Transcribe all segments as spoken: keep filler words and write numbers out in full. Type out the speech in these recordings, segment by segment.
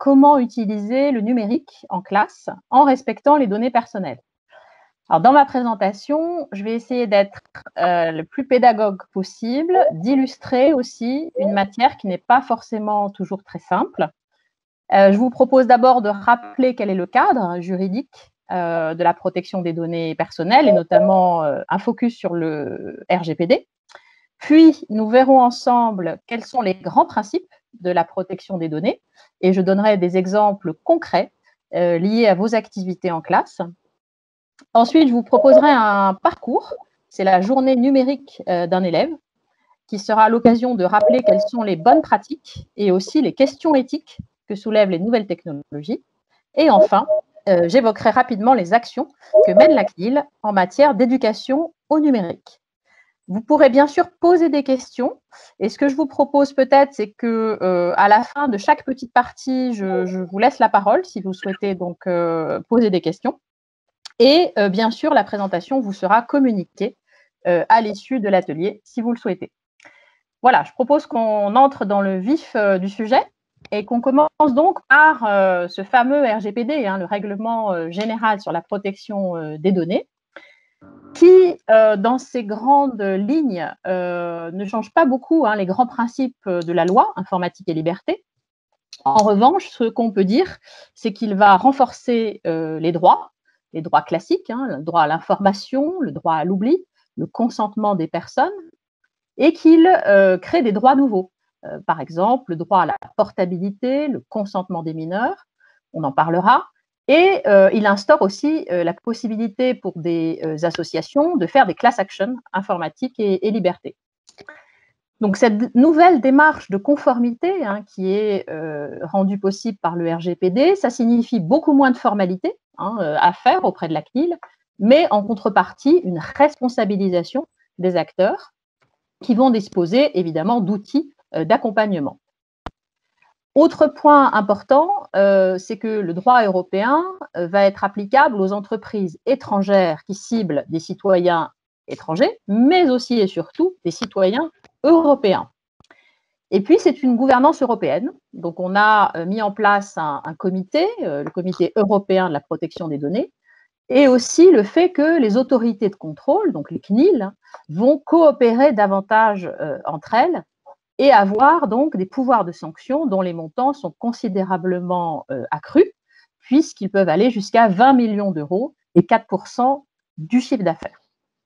comment utiliser le numérique en classe en respectant les données personnelles. Alors, dans ma présentation, je vais essayer d'être euh, le plus pédagogue possible, d'illustrer aussi une matière qui n'est pas forcément toujours très simple. Euh, je vous propose d'abord de rappeler quel est le cadre juridique euh, de la protection des données personnelles et notamment euh, un focus sur le R G P D. Puis, nous verrons ensemble quels sont les grands principes de la protection des données et je donnerai des exemples concrets euh, liés à vos activités en classe. Ensuite, je vous proposerai un parcours, c'est la journée numérique euh, d'un élève, qui sera l'occasion de rappeler quelles sont les bonnes pratiques et aussi les questions éthiques que soulèvent les nouvelles technologies. Et enfin, euh, j'évoquerai rapidement les actions que mène la C N I L en matière d'éducation au numérique. Vous pourrez bien sûr poser des questions et ce que je vous propose peut-être, c'est que euh, à la fin de chaque petite partie, je, je vous laisse la parole si vous souhaitez donc euh, poser des questions. Et euh, bien sûr, la présentation vous sera communiquée euh, à l'issue de l'atelier si vous le souhaitez. Voilà, je propose qu'on entre dans le vif euh, du sujet et qu'on commence donc par euh, ce fameux R G P D, hein, le règlement euh, général sur la protection euh, des données, qui, euh, dans ses grandes lignes, euh, ne change pas beaucoup hein, les grands principes de la loi informatique et liberté. En revanche, ce qu'on peut dire, c'est qu'il va renforcer euh, les droits, les droits classiques, hein, le droit à l'information, le droit à l'oubli, le consentement des personnes, et qu'il euh, crée des droits nouveaux. Euh, par exemple, le droit à la portabilité, le consentement des mineurs, on en parlera, et euh, il instaure aussi euh, la possibilité pour des euh, associations de faire des class actions informatiques et, et liberté. Donc, cette nouvelle démarche de conformité hein, qui est euh, rendue possible par le R G P D, ça signifie beaucoup moins de formalités hein, à faire auprès de la C N I L, mais en contrepartie, une responsabilisation des acteurs qui vont disposer évidemment d'outils euh, d'accompagnement. Autre point important, euh, c'est que le droit européen euh, va être applicable aux entreprises étrangères qui ciblent des citoyens étrangers, mais aussi et surtout des citoyens européens. Et puis, c'est une gouvernance européenne. Donc, on a mis en place un, un comité, euh, le comité européen de la protection des données, et aussi le fait que les autorités de contrôle, donc les C N I L, vont coopérer davantage euh, entre elles et avoir donc des pouvoirs de sanction dont les montants sont considérablement euh, accrus, puisqu'ils peuvent aller jusqu'à vingt millions d'euros et quatre pour cent du chiffre d'affaires.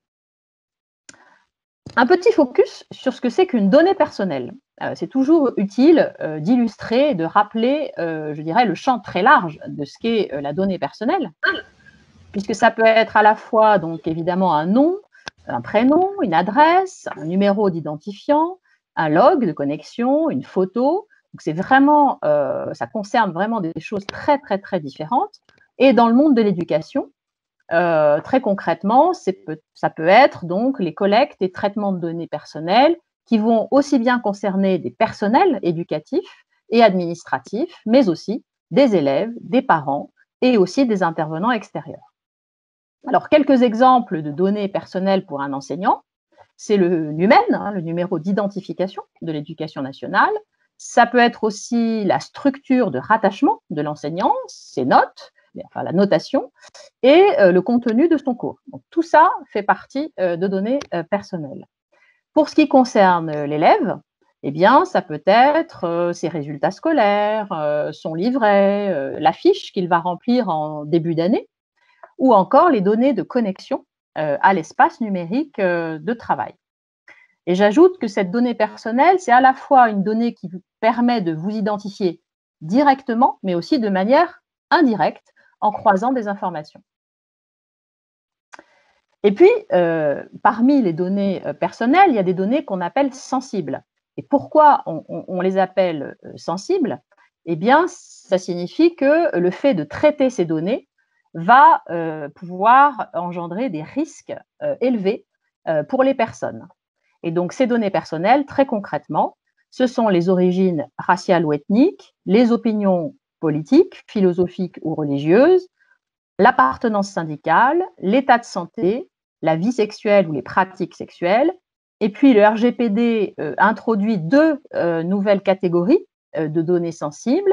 Un petit focus sur ce que c'est qu'une donnée personnelle. Euh, c'est toujours utile euh, d'illustrer, de rappeler, euh, je dirais, le champ très large de ce qu'est euh, la donnée personnelle, puisque ça peut être à la fois, donc évidemment, un nom, un prénom, une adresse, un numéro d'identifiant, un log de connexion, une photo. Donc, c'est vraiment, euh, ça concerne vraiment des choses très, très, très différentes. Et dans le monde de l'éducation, euh, très concrètement, peut, ça peut être donc les collectes et traitements de données personnelles qui vont aussi bien concerner des personnels éducatifs et administratifs, mais aussi des élèves, des parents et aussi des intervenants extérieurs. Alors, quelques exemples de données personnelles pour un enseignant. C'est le NUMEN, hein, le numéro d'identification de l'éducation nationale. Ça peut être aussi la structure de rattachement de l'enseignant, ses notes, enfin la notation, et euh, le contenu de son cours. Donc, tout ça fait partie euh, de données euh, personnelles. Pour ce qui concerne euh, l'élève, eh bien, ça peut être euh, ses résultats scolaires, euh, son livret, euh, la fiche qu'il va remplir en début d'année, ou encore les données de connexion euh, à l'espace numérique euh, de travail. Et j'ajoute que cette donnée personnelle, c'est à la fois une donnée qui vous permet de vous identifier directement, mais aussi de manière indirecte en croisant des informations. Et puis, euh, parmi les données personnelles, il y a des données qu'on appelle sensibles. Et pourquoi on, on, on les appelle sensibles? Eh bien, ça signifie que le fait de traiter ces données va euh, pouvoir engendrer des risques euh, élevés euh, pour les personnes. Et donc, ces données personnelles, très concrètement, ce sont les origines raciales ou ethniques, les opinions politiques, philosophiques ou religieuses, l'appartenance syndicale, l'état de santé, la vie sexuelle ou les pratiques sexuelles. Et puis, le R G P D euh, introduit deux euh, nouvelles catégories euh, de données sensibles,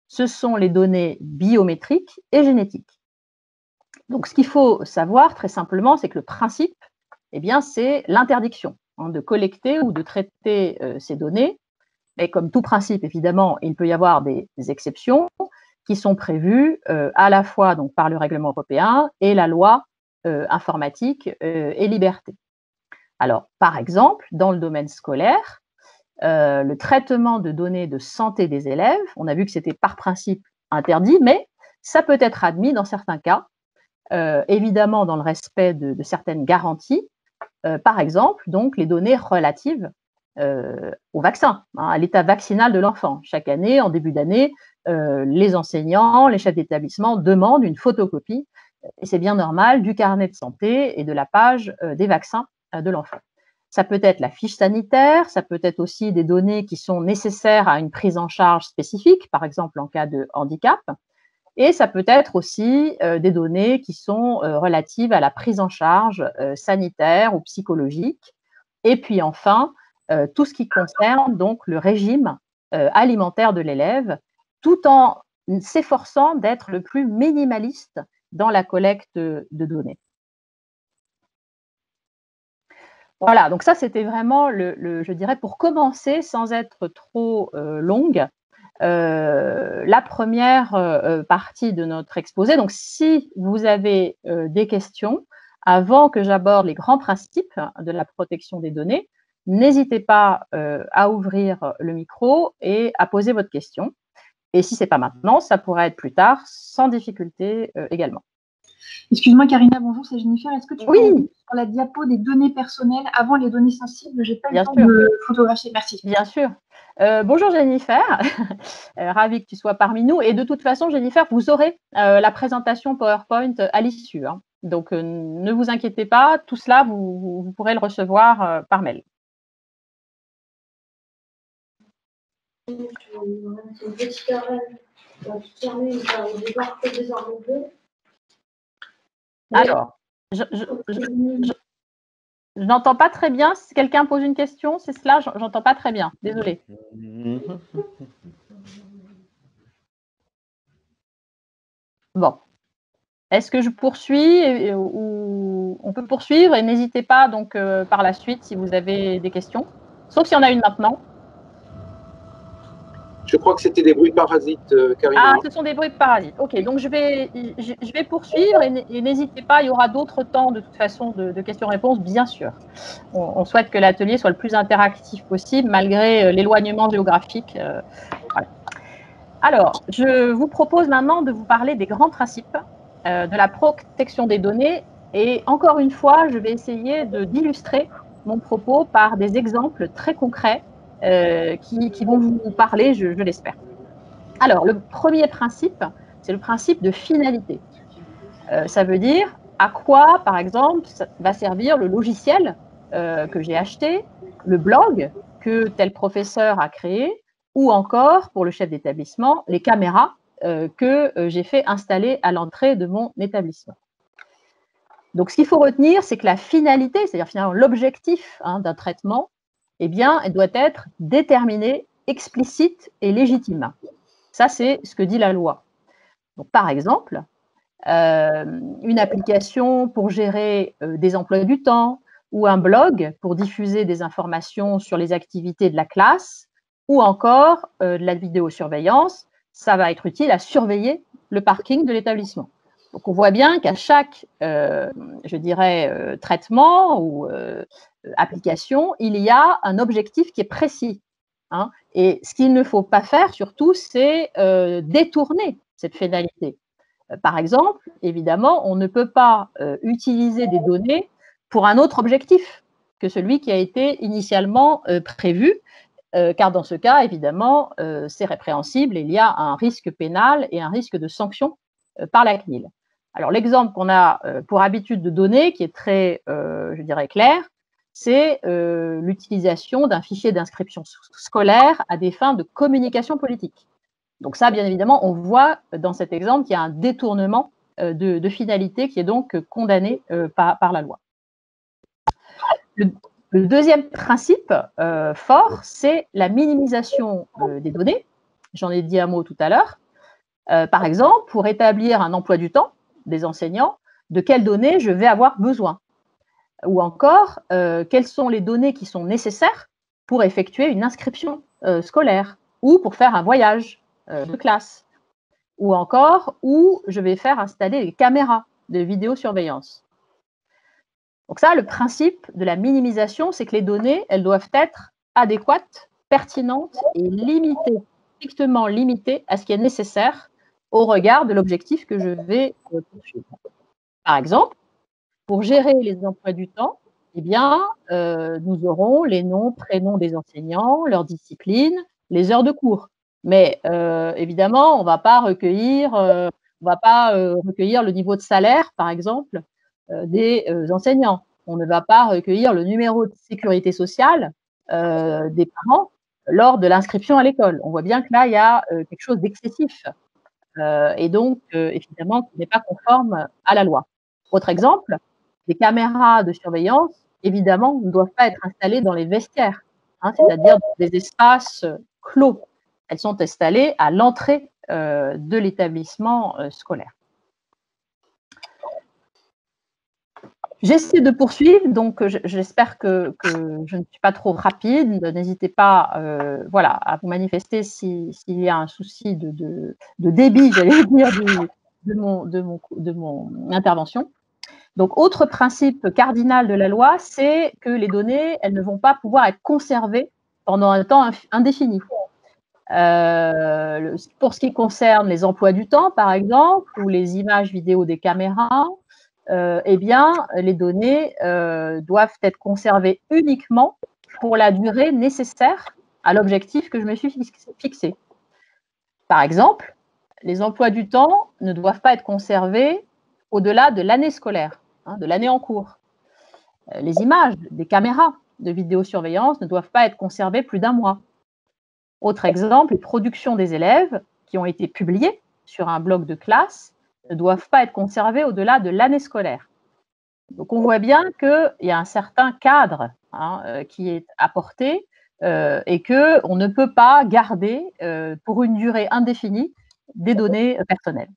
ce sont les données biométriques et génétiques. Donc, ce qu'il faut savoir très simplement, c'est que le principe, eh bien, c'est l'interdiction hein, de collecter ou de traiter euh, ces données. Et comme tout principe, évidemment, il peut y avoir des, des exceptions qui sont prévues euh, à la fois donc, par le règlement européen et la loi euh, informatique euh, et liberté. Alors, par exemple, dans le domaine scolaire, euh, le traitement de données de santé des élèves, on a vu que c'était par principe interdit, mais ça peut être admis dans certains cas, euh, évidemment dans le respect de, de certaines garanties, euh, par exemple, donc les données relatives euh, au vaccin, hein, à l'état vaccinal de l'enfant. Chaque année, en début d'année, euh, les enseignants, les chefs d'établissement demandent une photocopie, et c'est bien normal, du carnet de santé et de la page euh, des vaccins euh, de l'enfant. Ça peut être la fiche sanitaire, ça peut être aussi des données qui sont nécessaires à une prise en charge spécifique, par exemple en cas de handicap, et ça peut être aussi euh, des données qui sont euh, relatives à la prise en charge euh, sanitaire ou psychologique. Et puis enfin, euh, tout ce qui concerne donc le régime euh, alimentaire de l'élève, tout en s'efforçant d'être le plus minimaliste dans la collecte de données. Voilà, donc ça c'était vraiment, le, le, je dirais, pour commencer sans être trop euh, longue, euh, la première euh, partie de notre exposé. Donc si vous avez euh, des questions, avant que j'aborde les grands principes de la protection des données, n'hésitez pas euh, à ouvrir le micro et à poser votre question. Et si ce n'est pas maintenant, ça pourrait être plus tard, sans difficulté euh, également. Excuse-moi Karina, bonjour, c'est Jennifer. Est-ce que tu oui. peux revenir sur la diapo des données personnelles avant les données sensibles? Je n'ai pas eu le temps sûr. de photographier. Merci. Bien sûr. Euh, bonjour Jennifer, euh, ravie que tu sois parmi nous. Et de toute façon, Jennifer, vous aurez euh, la présentation PowerPoint à l'issue. Hein. Donc, euh, ne vous inquiétez pas, tout cela, vous, vous pourrez le recevoir euh, par mail. Alors, je, je, je, je, je n'entends pas très bien. Si quelqu'un pose une question, c'est cela, je n'entends pas très bien. Désolée. Bon. Est-ce que je poursuis et, ou on peut poursuivre et n'hésitez pas donc euh, par la suite si vous avez des questions, sauf s'il y en a une maintenant. Je crois que c'était des bruits parasites, euh, Karina. Ah, ce sont des bruits parasites. Ok, donc je vais, je, je vais poursuivre et n'hésitez pas, il y aura d'autres temps de toute façon de, de questions-réponses, bien sûr. On, on souhaite que l'atelier soit le plus interactif possible malgré l'éloignement géographique. Euh, voilà. Alors, je vous propose maintenant de vous parler des grands principes euh, de la protection des données. Et encore une fois, je vais essayer d'illustrer mon propos par des exemples très concrets euh, qui, qui vont vous parler, je, je l'espère. Alors, le premier principe, c'est le principe de finalité. Euh, ça veut dire à quoi, par exemple, va servir le logiciel euh, que j'ai acheté, le blog que tel professeur a créé, ou encore, pour le chef d'établissement, les caméras euh, que euh, j'ai fait installer à l'entrée de mon établissement. Donc, ce qu'il faut retenir, c'est que la finalité, c'est-à-dire finalement l'objectif hein, d'un traitement, eh bien, elle doit être déterminée, explicite et légitime. Ça, c'est ce que dit la loi. Donc, par exemple, euh, une application pour gérer euh, des emplois du temps ou un blog pour diffuser des informations sur les activités de la classe ou encore euh, de la vidéosurveillance, ça va être utile à surveiller le parking de l'établissement. Donc, on voit bien qu'à chaque, euh, je dirais, euh, traitement ou euh, application, il y a un objectif qui est précis. Hein, et ce qu'il ne faut pas faire, surtout, c'est euh, détourner cette finalité. Euh, par exemple, évidemment, on ne peut pas euh, utiliser des données pour un autre objectif que celui qui a été initialement euh, prévu, euh, car dans ce cas, évidemment, euh, c'est répréhensible et il y a un risque pénal et un risque de sanction euh, par la C N I L. Alors, l'exemple qu'on a euh, pour habitude de donner, qui est très, euh, je dirais, clair, c'est euh, l'utilisation d'un fichier d'inscription scolaire à des fins de communication politique. Donc ça, bien évidemment, on voit dans cet exemple qu'il y a un détournement euh, de, de finalité qui est donc condamné euh, par, par la loi. Le, le deuxième principe euh, fort, c'est la minimisation euh, des données. J'en ai dit un mot tout à l'heure. Euh, par exemple, pour établir un emploi du temps des enseignants, de quelles données je vais avoir besoin? Ou encore, euh, quelles sont les données qui sont nécessaires pour effectuer une inscription euh, scolaire ou pour faire un voyage euh, de classe? Ou encore, où je vais faire installer les caméras de vidéosurveillance. Donc ça, le principe de la minimisation, c'est que les données, elles doivent être adéquates, pertinentes et limitées, strictement limitées à ce qui est nécessaire au regard de l'objectif que je vais poursuivre. Par exemple, pour gérer les emplois du temps, eh bien, euh, nous aurons les noms, prénoms des enseignants, leur discipline, les heures de cours. Mais euh, évidemment, on ne va pas recueillir, euh, on va pas euh, recueillir le niveau de salaire, par exemple, euh, des euh, enseignants. On ne va pas recueillir le numéro de sécurité sociale euh, des parents lors de l'inscription à l'école. On voit bien que là, il y a euh, quelque chose d'excessif euh, et donc, euh, évidemment, qui n'est pas conforme à la loi. Autre exemple, les caméras de surveillance, évidemment, ne doivent pas être installées dans les vestiaires, hein, c'est-à-dire dans des espaces clos. Elles sont installées à l'entrée euh, de l'établissement euh, scolaire. J'essaie de poursuivre, donc j'espère que, que je ne suis pas trop rapide. N'hésitez pas euh, voilà, à vous manifester s'il si, si y a un souci de, de, de débit, j'allais dire, de, de, mon, de, mon, de mon intervention. Donc, autre principe cardinal de la loi, c'est que les données, elles ne vont pas pouvoir être conservées pendant un temps indéfini. Euh, pour ce qui concerne les emplois du temps, par exemple, ou les images vidéo des caméras, euh, eh bien, les données euh, doivent être conservées uniquement pour la durée nécessaire à l'objectif que je me suis fixé. Par exemple, les emplois du temps ne doivent pas être conservés au-delà de l'année scolaire, hein, de l'année en cours. Les images des caméras de vidéosurveillance ne doivent pas être conservées plus d'un mois. Autre exemple, les productions des élèves qui ont été publiées sur un bloc de classe ne doivent pas être conservées au-delà de l'année scolaire. Donc, on voit bien qu'il y a un certain cadre hein, euh, qui est apporté euh, et qu'on ne peut pas garder euh, pour une durée indéfinie des données personnelles.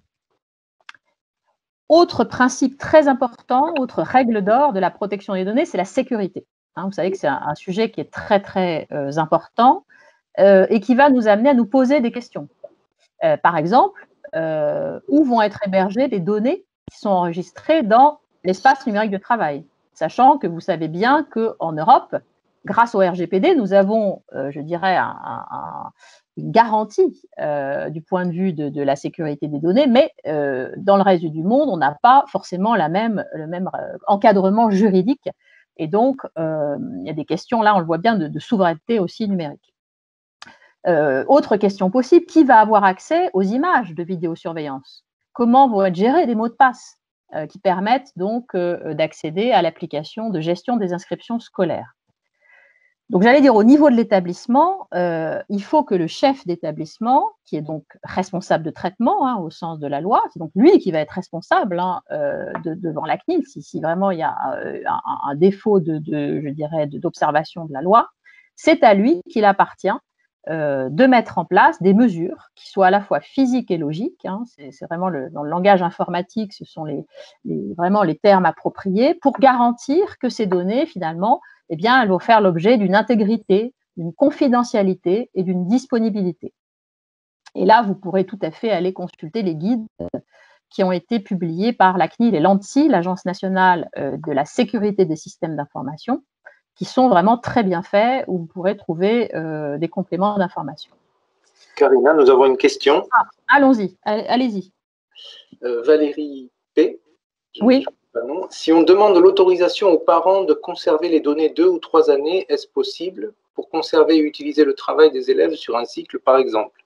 Autre principe très important, autre règle d'or de la protection des données, c'est la sécurité. Hein, vous savez que c'est un, un sujet qui est très, très euh, important euh, et qui va nous amener à nous poser des questions. Euh, par exemple, euh, où vont être hébergées les données qui sont enregistrées dans l'espace numérique de travail, sachant que vous savez bien qu'en Europe, grâce au R G P D, nous avons, euh, je dirais, un, un, une garantie euh, du point de vue de, de la sécurité des données, mais euh, dans le reste du monde, on n'a pas forcément la même, le même euh, encadrement juridique. Et donc, euh, il y a des questions, là, on le voit bien, de, de souveraineté aussi numérique. Euh, autre question possible, qui va avoir accès aux images de vidéosurveillance? Comment vont être gérés les mots de passe euh, qui permettent donc euh, d'accéder à l'application de gestion des inscriptions scolaires? Donc, j'allais dire, au niveau de l'établissement, euh, il faut que le chef d'établissement, qui est donc responsable de traitement hein, au sens de la loi, c'est donc lui qui va être responsable hein, euh, de, devant la C N I L, si, si vraiment il y a euh, un, un défaut de, de, je dirais, d'observation de la loi, c'est à lui qu'il appartient Euh, de mettre en place des mesures qui soient à la fois physiques et logiques. Hein, c'est vraiment le, dans le langage informatique, ce sont les, les, vraiment les termes appropriés pour garantir que ces données, finalement, eh bien, elles vont faire l'objet d'une intégrité, d'une confidentialité et d'une disponibilité. Et là, vous pourrez tout à fait aller consulter les guides qui ont été publiés par la C N I L et l'ANSSI, l'Agence nationale de la sécurité des systèmes d'information, qui sont vraiment très bien faits, où vous pourrez trouver euh, des compléments d'information. Karina, nous avons une question. Ah, allons-y, allez-y. Euh, Valérie P. Oui. Si on demande l'autorisation aux parents de conserver les données deux ou trois années, est-ce possible pour conserver et utiliser le travail des élèves sur un cycle, par exemple?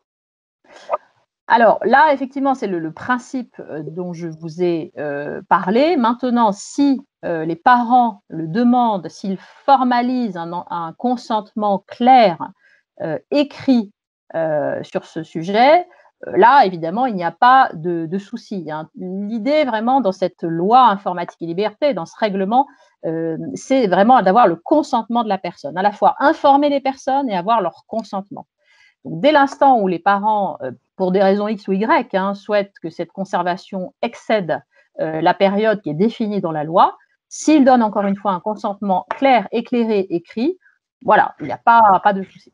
Alors là, effectivement, c'est le, le principe dont je vous ai euh, parlé. Maintenant, si euh, les parents le demandent, s'ils formalisent un, un consentement clair, euh, écrit euh, sur ce sujet, euh, là, évidemment, il n'y a pas de, de souci. Hein. L'idée, vraiment, dans cette loi informatique et liberté, dans ce règlement, euh, c'est vraiment d'avoir le consentement de la personne, à la fois informer les personnes et avoir leur consentement. Donc, dès l'instant où les parents euh, pour des raisons X ou Y, hein, souhaite que cette conservation excède euh, la période qui est définie dans la loi, s'il donne encore une fois un consentement clair, éclairé, écrit, voilà, il n'y a pas, pas de souci.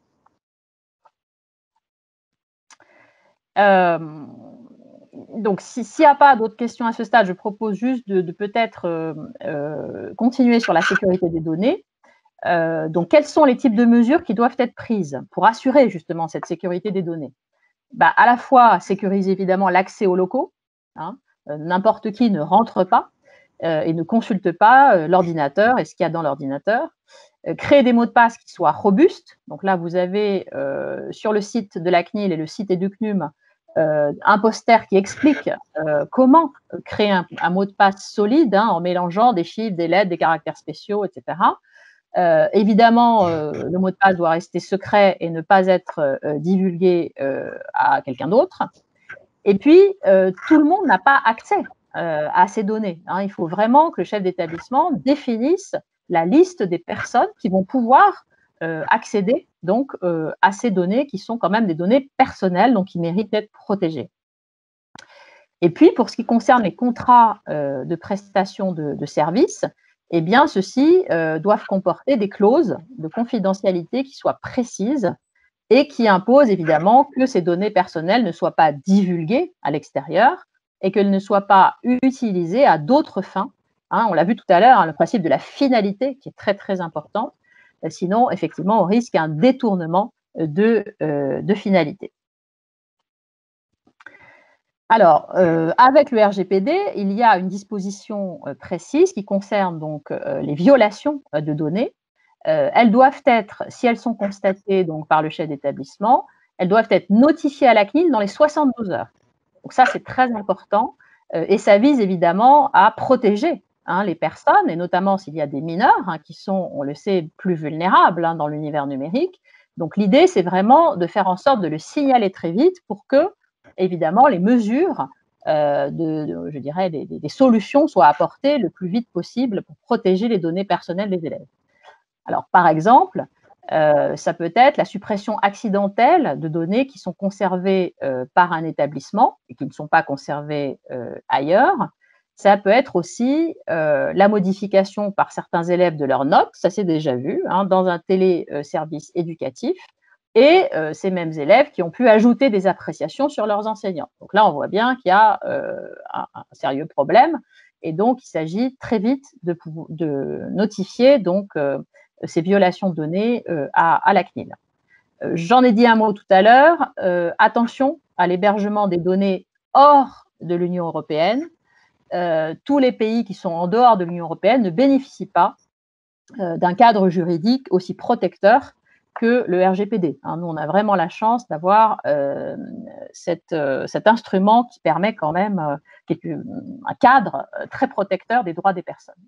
Euh, donc, s'il n'y a pas d'autres questions à ce stade, je propose juste de, de peut-être euh, euh, continuer sur la sécurité des données. Euh, donc, quels sont les types de mesures qui doivent être prises pour assurer justement cette sécurité des données? Bah, à la fois sécuriser évidemment l'accès aux locaux, hein, euh, n'importe qui ne rentre pas euh, et ne consulte pas euh, l'ordinateur et ce qu'il y a dans l'ordinateur. Euh, créer des mots de passe qui soient robustes. Donc là, vous avez euh, sur le site de la C N I L et le site EduCNUM euh, un poster qui explique euh, comment créer un, un mot de passe solide hein, en mélangeant des chiffres, des lettres, des caractères spéciaux, et cetera. Euh, évidemment, euh, le mot de passe doit rester secret et ne pas être euh, divulgué euh, à quelqu'un d'autre. Et puis, euh, tout le monde n'a pas accès euh, à ces données. Hein. Il faut vraiment que le chef d'établissement définisse la liste des personnes qui vont pouvoir euh, accéder donc euh, à ces données qui sont quand même des données personnelles, donc qui méritent d'être protégées. Et puis, pour ce qui concerne les contrats euh, de prestation de, de services, eh bien, ceux-ci euh, doivent comporter des clauses de confidentialité qui soient précises et qui imposent évidemment que ces données personnelles ne soient pas divulguées à l'extérieur et qu'elles ne soient pas utilisées à d'autres fins. Hein, on l'a vu tout à l'heure, hein, le principe de la finalité qui est très, très important. Sinon, effectivement, on risque un détournement de, euh, de finalité. Alors, euh, avec le R G P D, il y a une disposition euh, précise qui concerne donc euh, les violations euh, de données. Euh, elles doivent être, si elles sont constatées donc par le chef d'établissement, elles doivent être notifiées à la C N I L dans les soixante-douze heures. Donc ça, c'est très important euh, et ça vise évidemment à protéger hein, les personnes et notamment s'il y a des mineurs hein, qui sont, on le sait, plus vulnérables hein, dans l'univers numérique. Donc l'idée, c'est vraiment de faire en sorte de le signaler très vite pour que évidemment, les mesures, euh, de, de, je dirais, des, des, solutions soient apportées le plus vite possible pour protéger les données personnelles des élèves. Alors, par exemple, euh, ça peut être la suppression accidentelle de données qui sont conservées euh, par un établissement et qui ne sont pas conservées euh, ailleurs. Ça peut être aussi euh, la modification par certains élèves de leurs notes, ça c'est déjà vu, hein, dans un téléservice éducatif. Et euh, ces mêmes élèves qui ont pu ajouter des appréciations sur leurs enseignants. Donc là, on voit bien qu'il y a euh, un, un sérieux problème et donc il s'agit très vite de, de notifier donc, euh, ces violations de données euh, à, à la C N I L. Euh, J'en ai dit un mot tout à l'heure, euh, attention à l'hébergement des données hors de l'Union européenne. Euh, tous les pays qui sont en dehors de l'Union européenne ne bénéficient pas euh, d'un cadre juridique aussi protecteur que le R G P D. Hein, nous, on a vraiment la chance d'avoir euh, cette, euh, cet instrument qui permet quand même euh, un cadre très protecteur des droits des personnes.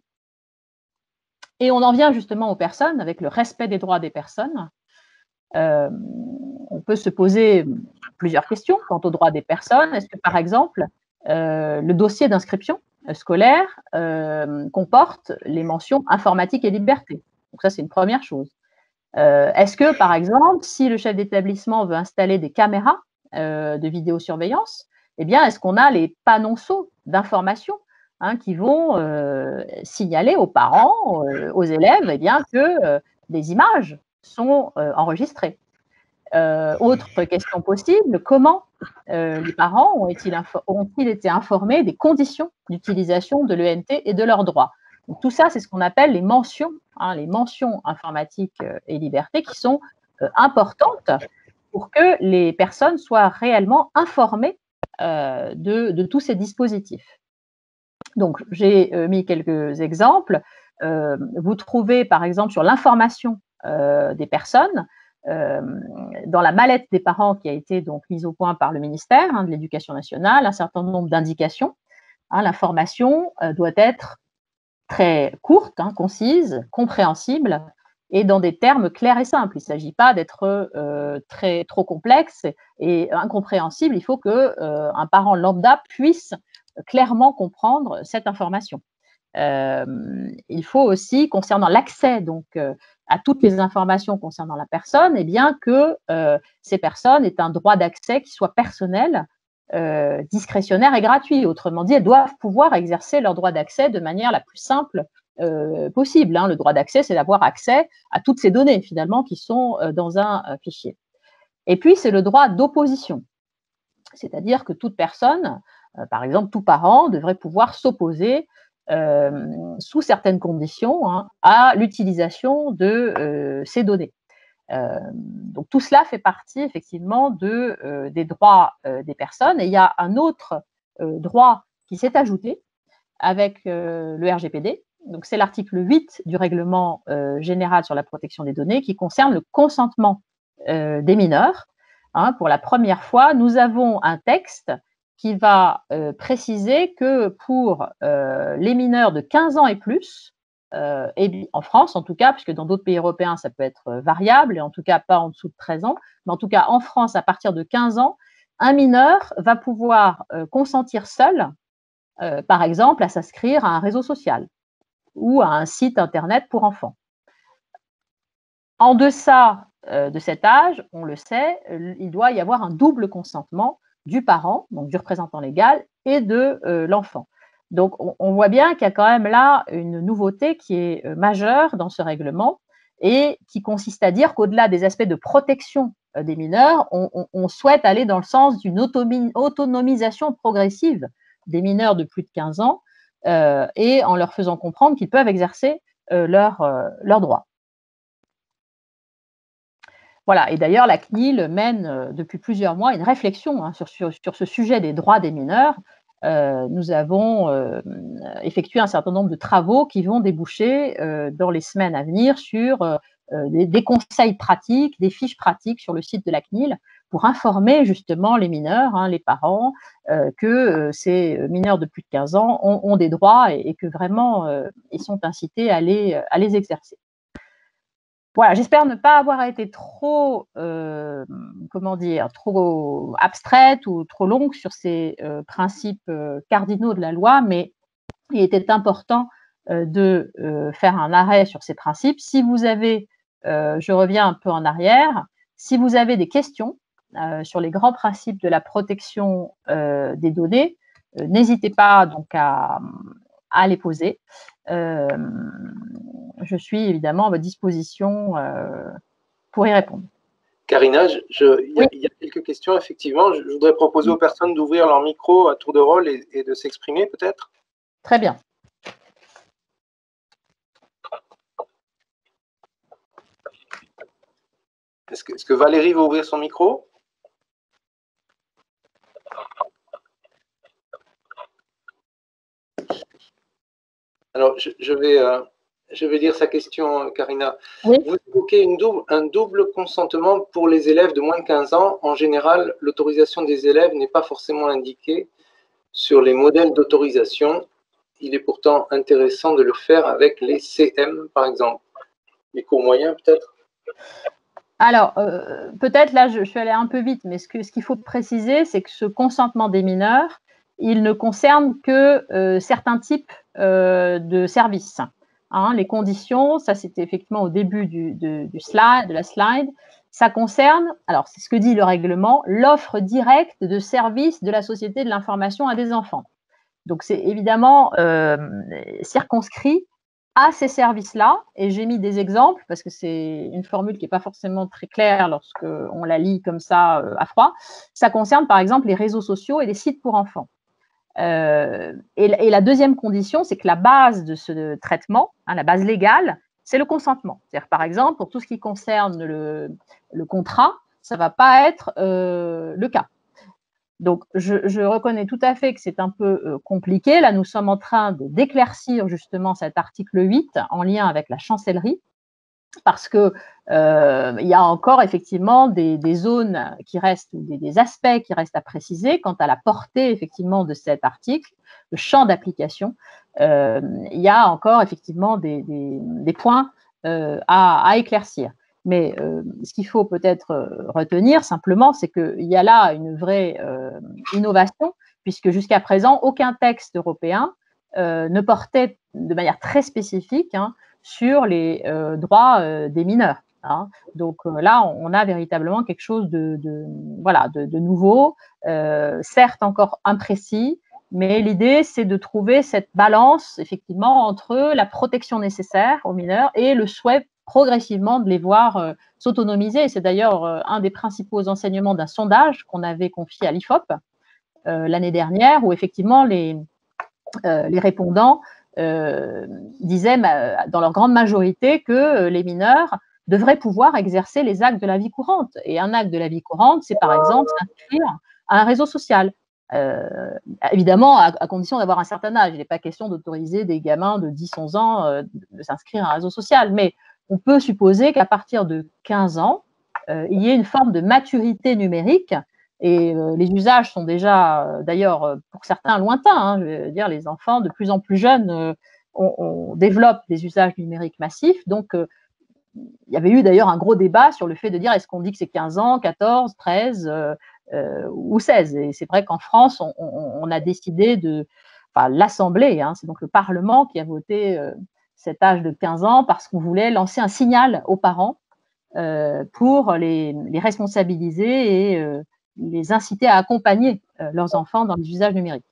Et on en vient justement aux personnes, avec le respect des droits des personnes. Euh, on peut se poser plusieurs questions quant aux droits des personnes. Est-ce que, par exemple, euh, le dossier d'inscription scolaire euh, comporte les mentions informatique et liberté? Donc ça, c'est une première chose. Euh, Est-ce que, par exemple, si le chef d'établissement veut installer des caméras euh, de vidéosurveillance, eh bien, est-ce qu'on a les panonceaux d'information hein, qui vont euh, signaler aux parents, euh, aux élèves, eh bien, que euh, des images sont euh, enregistrées? Euh, autre question possible, comment euh, les parents ont-ils ont été informés des conditions d'utilisation de l'E N T et de leurs droits? Donc, tout ça, c'est ce qu'on appelle les mentions, hein, les mentions informatiques et liberté qui sont euh, importantes pour que les personnes soient réellement informées euh, de, de tous ces dispositifs. Donc, j'ai euh, mis quelques exemples. Euh, vous trouvez, par exemple, sur l'information euh, des personnes, euh, dans la mallette des parents qui a été donc mise au point par le ministère hein, de l'Éducation nationale, un certain nombre d'indications. Hein, l'information euh, doit être très courte, hein, concise, compréhensible et dans des termes clairs et simples. Il ne s'agit pas d'être euh, très trop complexe et incompréhensible. Il faut que euh, un parent lambda puisse clairement comprendre cette information. euh, il faut aussi, concernant l'accès donc euh, à toutes les informations concernant la personne, eh bien que euh, ces personnes aient un droit d'accès qui soit personnel, euh, discrétionnaire et gratuit. Autrement dit, elles doivent pouvoir exercer leur droit d'accès de manière la plus simple euh, possible. Hein. Le droit d'accès, c'est d'avoir accès à toutes ces données finalement qui sont euh, dans un euh, fichier. Et puis, c'est le droit d'opposition. C'est-à-dire que toute personne, euh, par exemple tout parent, devrait pouvoir s'opposer euh, sous certaines conditions hein, à l'utilisation de euh, ces données. Euh, donc tout cela fait partie effectivement de, euh, des droits euh, des personnes. Et il y a un autre euh, droit qui s'est ajouté avec euh, le R G P D. Donc c'est l'article huit du règlement euh, général sur la protection des données qui concerne le consentement euh, des mineurs. Hein, pour la première fois, nous avons un texte qui va euh, préciser que pour euh, les mineurs de quinze ans et plus, euh, et en France en tout cas, puisque dans d'autres pays européens ça peut être variable, et en tout cas pas en dessous de treize ans, mais en tout cas en France, à partir de quinze ans, un mineur va pouvoir euh, consentir seul, euh, par exemple, à s'inscrire à un réseau social ou à un site internet pour enfants. En deçà euh, de cet âge, on le sait, il doit y avoir un double consentement du parent, donc du représentant légal, et de euh, l'enfant. Donc, on, on voit bien qu'il y a quand même là une nouveauté qui est euh, majeure dans ce règlement et qui consiste à dire qu'au-delà des aspects de protection euh, des mineurs, on, on, on souhaite aller dans le sens d'une autonomisation progressive des mineurs de plus de quinze ans euh, et en leur faisant comprendre qu'ils peuvent exercer euh, leurs euh, leur droits. Voilà, et d'ailleurs, la C N I L mène euh, depuis plusieurs mois une réflexion hein, sur, sur, sur ce sujet des droits des mineurs. Euh, nous avons euh, effectué un certain nombre de travaux qui vont déboucher euh, dans les semaines à venir sur euh, des, des conseils pratiques, des fiches pratiques sur le site de la C N I L pour informer justement les mineurs, hein, les parents, euh, que euh, ces mineurs de plus de quinze ans ont, ont des droits et, et que vraiment euh, ils sont incités à les, à les exercer. Voilà, j'espère ne pas avoir été trop, euh, comment dire, trop abstraite ou trop longue sur ces euh, principes euh, cardinaux de la loi, mais il était important euh, de euh, faire un arrêt sur ces principes. Si vous avez, euh, je reviens un peu en arrière, si vous avez des questions euh, sur les grands principes de la protection euh, des données, euh, n'hésitez pas donc à, à les poser. Euh, je suis évidemment à votre disposition euh, pour y répondre. Karina, je, je, il, y a, oui. il y a quelques questions, effectivement. Je, je voudrais proposer aux personnes d'ouvrir leur micro à tour de rôle et, et de s'exprimer, peut-être. Très bien. Est-ce que, est-ce que Valérie va ouvrir son micro? Alors, je, je, vais, euh, je vais lire sa question, Karina. Oui. Vous évoquez une double, un double consentement pour les élèves de moins de quinze ans. En général, l'autorisation des élèves n'est pas forcément indiquée sur les modèles d'autorisation. Il est pourtant intéressant de le faire avec les C M, par exemple. Les cours moyens, peut-être? Alors, euh, peut-être, là, je, je suis allée un peu vite, mais ce que, ce qu'il faut préciser, c'est que ce consentement des mineurs, il ne concerne que euh, certains types euh, de services. Hein, les conditions, ça c'était effectivement au début du, de, du slide, de la slide, ça concerne, alors c'est ce que dit le règlement, l'offre directe de services de la société de l'information à des enfants. Donc c'est évidemment euh, circonscrit à ces services-là, et j'ai mis des exemples parce que c'est une formule qui n'est pas forcément très claire lorsqu'on la lit comme ça euh, à froid. Ça concerne par exemple les réseaux sociaux et les sites pour enfants. Euh, et, et la deuxième condition, c'est que la base de ce traitement, hein, la base légale, c'est le consentement. C'est-à-dire, par exemple, pour tout ce qui concerne le, le contrat, ça ne va pas être euh, le cas. Donc, je, je reconnais tout à fait que c'est un peu euh, compliqué. Là, nous sommes en train de d'éclaircir justement cet article huit en lien avec la chancellerie, parce que euh, il y a encore effectivement des, des zones qui restent, des, des aspects qui restent à préciser quant à la portée effectivement de cet article, le champ d'application. Euh, il y a encore effectivement des, des, des points euh, à, à éclaircir. Mais euh, ce qu'il faut peut-être retenir simplement, c'est qu'il y a là une vraie euh, innovation, puisque jusqu'à présent, aucun texte européen euh, ne portait de manière très spécifique hein, sur les euh, droits euh, des mineurs. Hein. Donc euh, là, on a véritablement quelque chose de, de, voilà, de, de nouveau, euh, certes encore imprécis, mais l'idée, c'est de trouver cette balance, effectivement, entre la protection nécessaire aux mineurs et le souhait progressivement de les voir euh, s'autonomiser. C'est d'ailleurs euh, un des principaux enseignements d'un sondage qu'on avait confié à l'I F O P euh, l'année dernière, où effectivement les, euh, les répondants euh, disaient dans leur grande majorité que euh, les mineurs devraient pouvoir exercer les actes de la vie courante. Et un acte de la vie courante, c'est par exemple s'inscrire à un réseau social. Euh, évidemment, à, à condition d'avoir un certain âge. Il n'est pas question d'autoriser des gamins de dix onze ans euh, de s'inscrire à un réseau social, mais on peut supposer qu'à partir de quinze ans, euh, il y ait une forme de maturité numérique. Et euh, les usages sont déjà, euh, d'ailleurs, euh, pour certains lointains. Hein, je veux dire, les enfants de plus en plus jeunes, euh, on, on développe des usages numériques massifs. Donc, euh, il y avait eu d'ailleurs un gros débat sur le fait de dire est-ce qu'on dit que c'est quinze ans, quatorze, treize euh, euh, ou seize. Et c'est vrai qu'en France, on, on, on a décidé de, enfin, l'Assemblée, hein, c'est donc le Parlement qui a voté euh, cet âge de quinze ans parce qu'on voulait lancer un signal aux parents euh, pour les, les responsabiliser et euh, les inciter à accompagner euh, leurs enfants dans les usages numériques.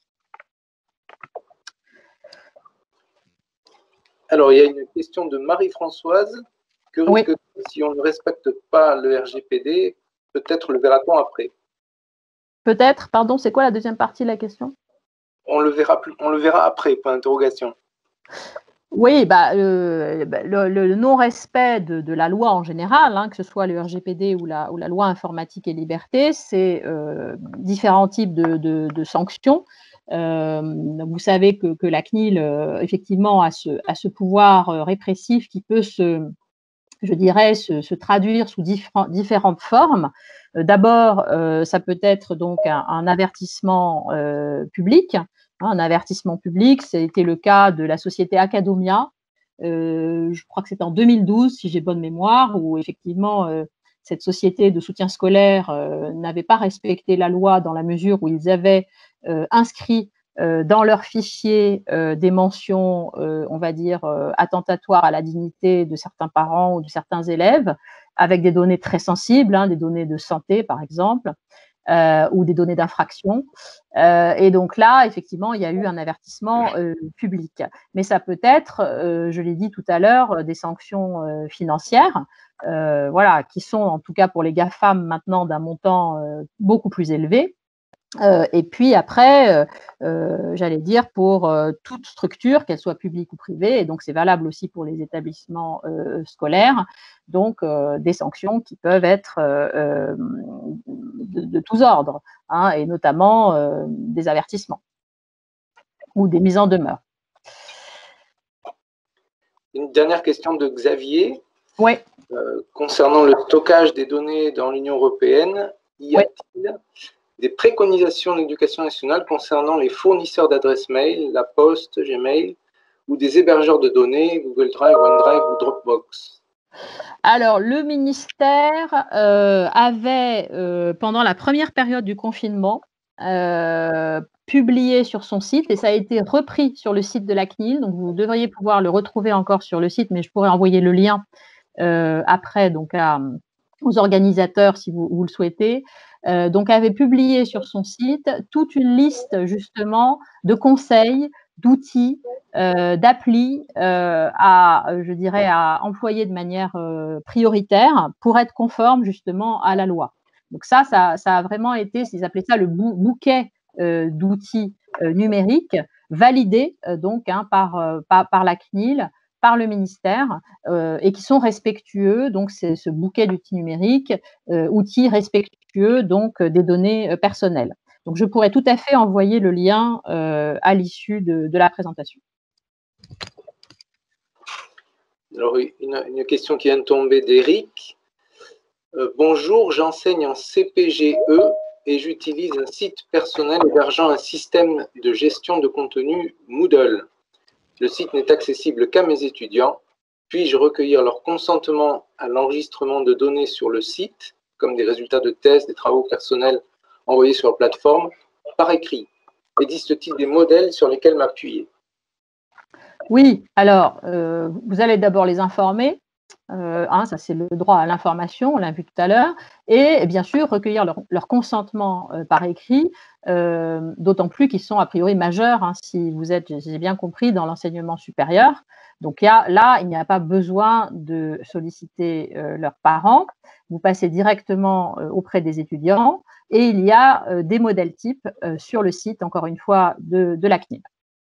Alors, il y a une question de Marie-Françoise. Que risque Oui. si on ne respecte pas le R G P D? Peut-être le verra-t-on après. Peut-être, pardon, c'est quoi la deuxième partie de la question? On le verra, plus, on le verra après, point d'interrogation. Oui, bah, euh, le, le non-respect de, de la loi en général, hein, que ce soit le R G P D ou la, ou la loi informatique et liberté, c'est euh, différents types de, de, de sanctions. Euh, vous savez que, que la C N I L, euh, effectivement, a ce, a ce pouvoir euh, répressif qui peut se, je dirais, se, se traduire sous différents, différentes formes. Euh, D'abord, euh, ça peut être donc un, un avertissement euh, public. Un avertissement public, c'était le cas de la société Acadomia. Euh, je crois que c'était en deux mille douze, si j'ai bonne mémoire, où effectivement euh, cette société de soutien scolaire euh, n'avait pas respecté la loi dans la mesure où ils avaient euh, inscrit euh, dans leur fichier euh, des mentions, euh, on va dire, euh, attentatoires à la dignité de certains parents ou de certains élèves, avec des données très sensibles, hein, des données de santé par exemple. Euh, ou des données d'infraction. Euh, et donc là, effectivement, il y a eu un avertissement euh, public. Mais ça peut être, euh, je l'ai dit tout à l'heure, des sanctions euh, financières, euh, voilà, qui sont en tout cas pour les GAFAM maintenant d'un montant euh, beaucoup plus élevé. Euh, et puis après, euh, euh, j'allais dire pour euh, toute structure, qu'elle soit publique ou privée, et donc c'est valable aussi pour les établissements euh, scolaires, donc euh, des sanctions qui peuvent être euh, de, de tous ordres, hein, et notamment euh, des avertissements ou des mises en demeure. Une dernière question de Xavier. Oui. Euh, concernant le stockage des données dans l'Union européenne, y a-t-il oui. des préconisations de l'éducation nationale concernant les fournisseurs d'adresses mail, la Poste, Gmail, ou des hébergeurs de données, Google Drive, OneDrive ou Dropbox? Alors, le ministère euh, avait, euh, pendant la première période du confinement, euh, publié sur son site, et ça a été repris sur le site de la C N I L, donc vous devriez pouvoir le retrouver encore sur le site, mais je pourrais envoyer le lien euh, après donc à, aux organisateurs si vous, vous le souhaitez. Euh, donc, avait publié sur son site toute une liste justement de conseils, d'outils, euh, d'applis euh, à, je dirais, à employer de manière euh, prioritaire pour être conforme justement à la loi. Donc ça, ça, ça a vraiment été, ils appelaient ça le bou bouquet euh, d'outils euh, numériques validés euh, donc hein, par, euh, par, par la C N I L, par le ministère, euh, et qui sont respectueux, donc c'est ce bouquet d'outils numériques, euh, outils respectueux donc des données euh, personnelles. Donc je pourrais tout à fait envoyer le lien euh, à l'issue de, de la présentation. Alors, une, une question qui vient de tomber d'Eric. Euh, bonjour, j'enseigne en C P G E et j'utilise un site personnel hébergeant un système de gestion de contenu Moodle. Le site n'est accessible qu'à mes étudiants. Puis-je recueillir leur consentement à l'enregistrement de données sur le site, comme des résultats de tests, des travaux personnels envoyés sur la plateforme, par écrit? Existe-t-il des modèles sur lesquels m'appuyer? Oui, alors, euh, vous allez d'abord les informer. Euh, hein, ça, c'est le droit à l'information, on l'a vu tout à l'heure. Et, et bien sûr, recueillir leur, leur consentement euh, par écrit, euh, d'autant plus qu'ils sont a priori majeurs, hein, si vous êtes, j'ai bien compris, dans l'enseignement supérieur. Donc, y a, là, il n'y a pas besoin de solliciter euh, leurs parents. Vous passez directement euh, auprès des étudiants et il y a euh, des modèles types euh, sur le site, encore une fois, de, de la C N I L.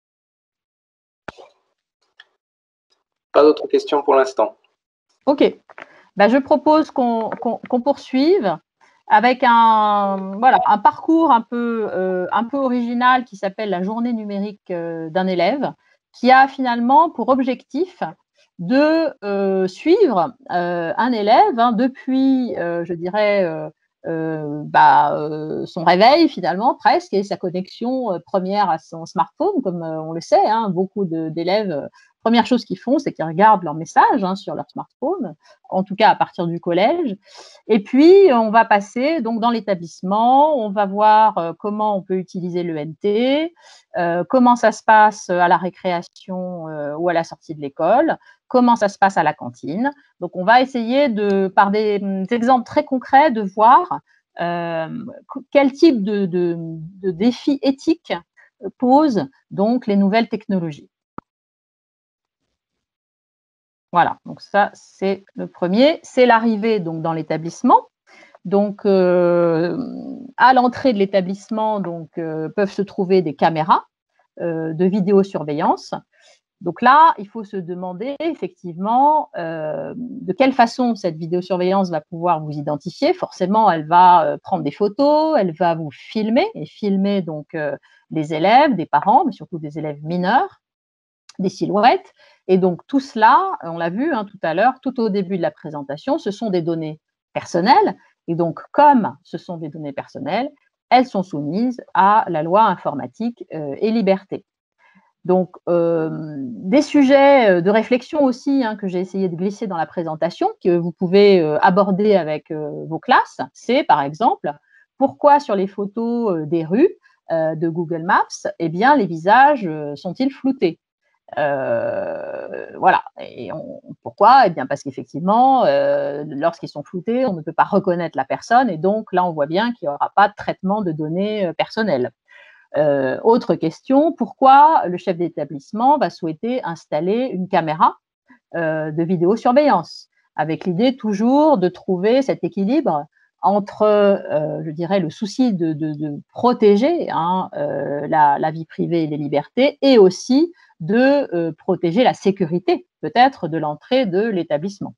Pas d'autres questions pour l'instant. OK. Ben, je propose qu'on qu'on, qu'on poursuive avec un, voilà, un parcours un peu, euh, un peu original qui s'appelle la journée numérique euh, d'un élève, qui a finalement pour objectif de euh, suivre euh, un élève hein, depuis, euh, je dirais, euh, euh, bah, euh, son réveil finalement presque et sa connexion euh, première à son smartphone, comme euh, on le sait, hein, beaucoup d'élèves. Euh, Première chose qu'ils font, c'est qu'ils regardent leurs messages hein, sur leur smartphone, en tout cas à partir du collège. Et puis, on va passer donc dans l'établissement, on va voir euh, comment on peut utiliser l'E N T, euh, comment ça se passe à la récréation euh, ou à la sortie de l'école, comment ça se passe à la cantine. Donc, on va essayer, de, par des, des exemples très concrets, de voir euh, quel type de, de, de défis éthiques posent donc les nouvelles technologies. Voilà, donc ça, c'est le premier. C'est l'arrivée donc dans l'établissement. Donc, euh, à l'entrée de l'établissement, donc euh, peuvent se trouver des caméras euh, de vidéosurveillance. Donc là, il faut se demander effectivement euh, de quelle façon cette vidéosurveillance va pouvoir vous identifier. Forcément, elle va euh, prendre des photos, elle va vous filmer et filmer donc euh, des élèves, des parents, mais surtout des élèves mineurs, des silhouettes. Et donc tout cela, on l'a vu hein, tout à l'heure, tout au début de la présentation, ce sont des données personnelles. Et donc, comme ce sont des données personnelles, elles sont soumises à la loi informatique euh, et liberté. Donc, euh, des sujets de réflexion aussi hein, que j'ai essayé de glisser dans la présentation, que vous pouvez euh, aborder avec euh, vos classes, c'est par exemple, pourquoi sur les photos euh, des rues euh, de Google Maps, eh bien, les visages euh, sont-ils floutés? Euh, voilà. Et on, pourquoi? Eh bien, parce qu'effectivement, euh, lorsqu'ils sont floutés, on ne peut pas reconnaître la personne et donc là, on voit bien qu'il n'y aura pas de traitement de données euh, personnelles. Euh, autre question, pourquoi le chef d'établissement va souhaiter installer une caméra euh, de vidéosurveillance avec l'idée toujours de trouver cet équilibre entre, euh, je dirais, le souci de, de, de protéger hein, euh, la, la vie privée et les libertés et aussi de euh, protéger la sécurité peut-être de l'entrée de l'établissement.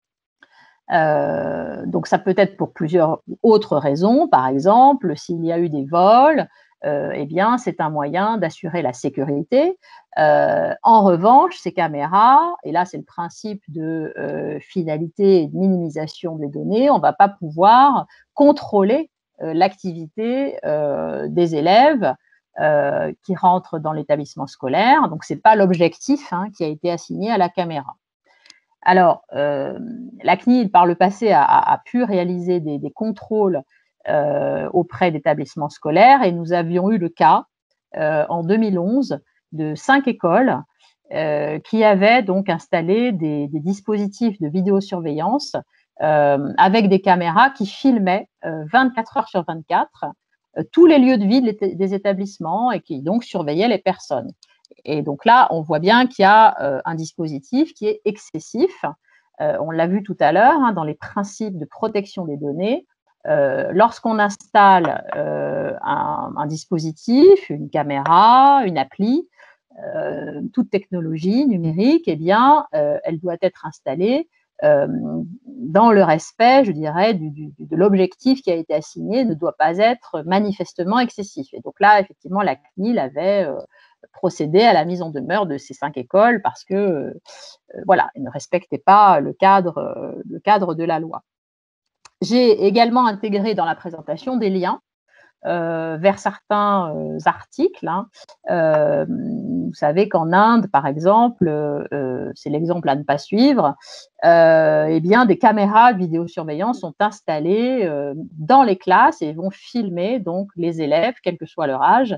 Euh, donc ça peut être pour plusieurs autres raisons, par exemple, s'il y a eu des vols, euh, eh bien c'est un moyen d'assurer la sécurité. Euh, en revanche, ces caméras, et là c'est le principe de euh, finalité et de minimisation des données, on ne va pas pouvoir contrôler euh, l'activité euh, des élèves euh, qui rentrent dans l'établissement scolaire. Donc ce n'est pas l'objectif hein, qui a été assigné à la caméra. Alors, euh, la C N I L, par le passé, a, a pu réaliser des, des contrôles euh, auprès d'établissements scolaires et nous avions eu le cas euh, en deux mille onze de cinq écoles euh, qui avaient donc installé des, des dispositifs de vidéosurveillance euh, avec des caméras qui filmaient euh, vingt-quatre heures sur vingt-quatre euh, tous les lieux de vie des établissements et qui donc surveillaient les personnes. Et donc là, on voit bien qu'il y a euh, un dispositif qui est excessif. Euh, on l'a vu tout à l'heure hein, dans les principes de protection des données. Euh, lorsqu'on installe euh, un, un dispositif, une caméra, une appli, euh, toute technologie numérique, eh bien, euh, elle doit être installée euh, dans le respect, je dirais, du, du, de l'objectif qui a été assigné, ne doit pas être manifestement excessif. Et donc là, effectivement, la C N I L avait euh, procédé à la mise en demeure de ces cinq écoles parce que, euh, voilà, elles ne respectaient pas le cadre, euh, le cadre de la loi. J'ai également intégré dans la présentation des liens euh, vers certains euh, articles. Hein. Euh, vous savez qu'en Inde, par exemple, euh, c'est l'exemple à ne pas suivre, euh, eh bien, des caméras de vidéosurveillance sont installées euh, dans les classes et vont filmer donc les élèves, quel que soit leur âge,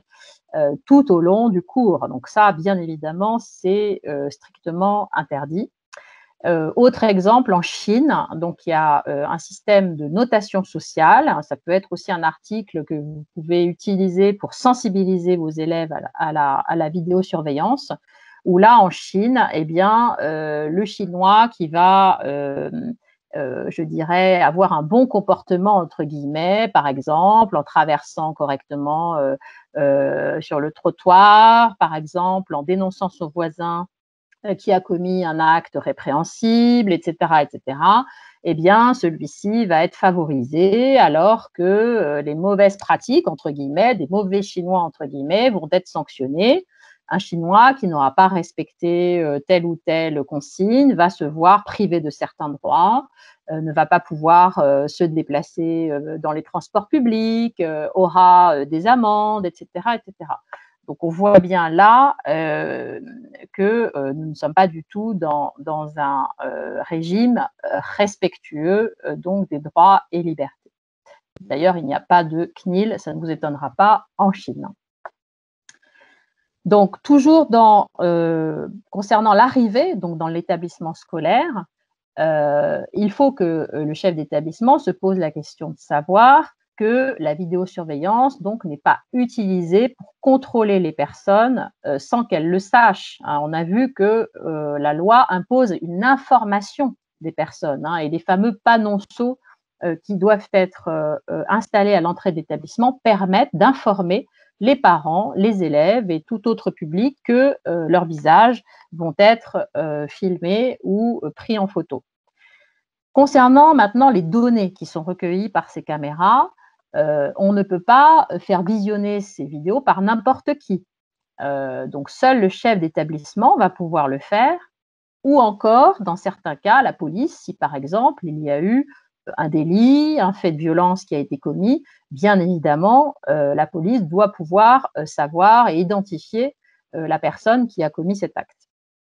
euh, tout au long du cours. Donc ça, bien évidemment, c'est euh, strictement interdit. Euh, autre exemple, en Chine, donc il y a euh, un système de notation sociale. Ça peut être aussi un article que vous pouvez utiliser pour sensibiliser vos élèves à la, à la, à la vidéosurveillance. Où là, en Chine, eh bien, euh, le chinois qui va, euh, euh, je dirais, avoir un bon comportement, entre guillemets, par exemple, en traversant correctement euh, euh, sur le trottoir, par exemple, en dénonçant son voisin qui a commis un acte répréhensible, et cetera, et cetera, eh bien, celui-ci va être favorisé alors que euh, les mauvaises pratiques, entre guillemets, des mauvais Chinois, entre guillemets, vont être sanctionnés. Un Chinois qui n'aura pas respecté euh, telle ou telle consigne va se voir privé de certains droits, euh, ne va pas pouvoir euh, se déplacer euh, dans les transports publics, euh, aura euh, des amendes, et cetera, et cetera. Donc, on voit bien là euh, que euh, nous ne sommes pas du tout dans, dans un euh, régime euh, respectueux euh, donc des droits et libertés. D'ailleurs, il n'y a pas de C N I L, ça ne vous étonnera pas, en Chine. Donc, toujours dans, euh, concernant l'arrivée, donc dans l'établissement scolaire, euh, il faut que le chef d'établissement se pose la question de savoir que la vidéosurveillance donc n'est pas utilisée pour contrôler les personnes euh, sans qu'elles le sachent. Hein, on a vu que euh, la loi impose une information des personnes hein, et les fameux panonceaux euh, qui doivent être euh, installés à l'entrée de l'établissement permettent d'informer les parents, les élèves et tout autre public que euh, leurs visages vont être euh, filmés ou euh, pris en photo. Concernant maintenant les données qui sont recueillies par ces caméras, euh, on ne peut pas faire visionner ces vidéos par n'importe qui. Euh, donc, seul le chef d'établissement va pouvoir le faire, ou encore, dans certains cas, la police, si par exemple il y a eu un délit, un fait de violence qui a été commis, bien évidemment, euh, la police doit pouvoir euh, savoir et identifier euh, la personne qui a commis cet acte.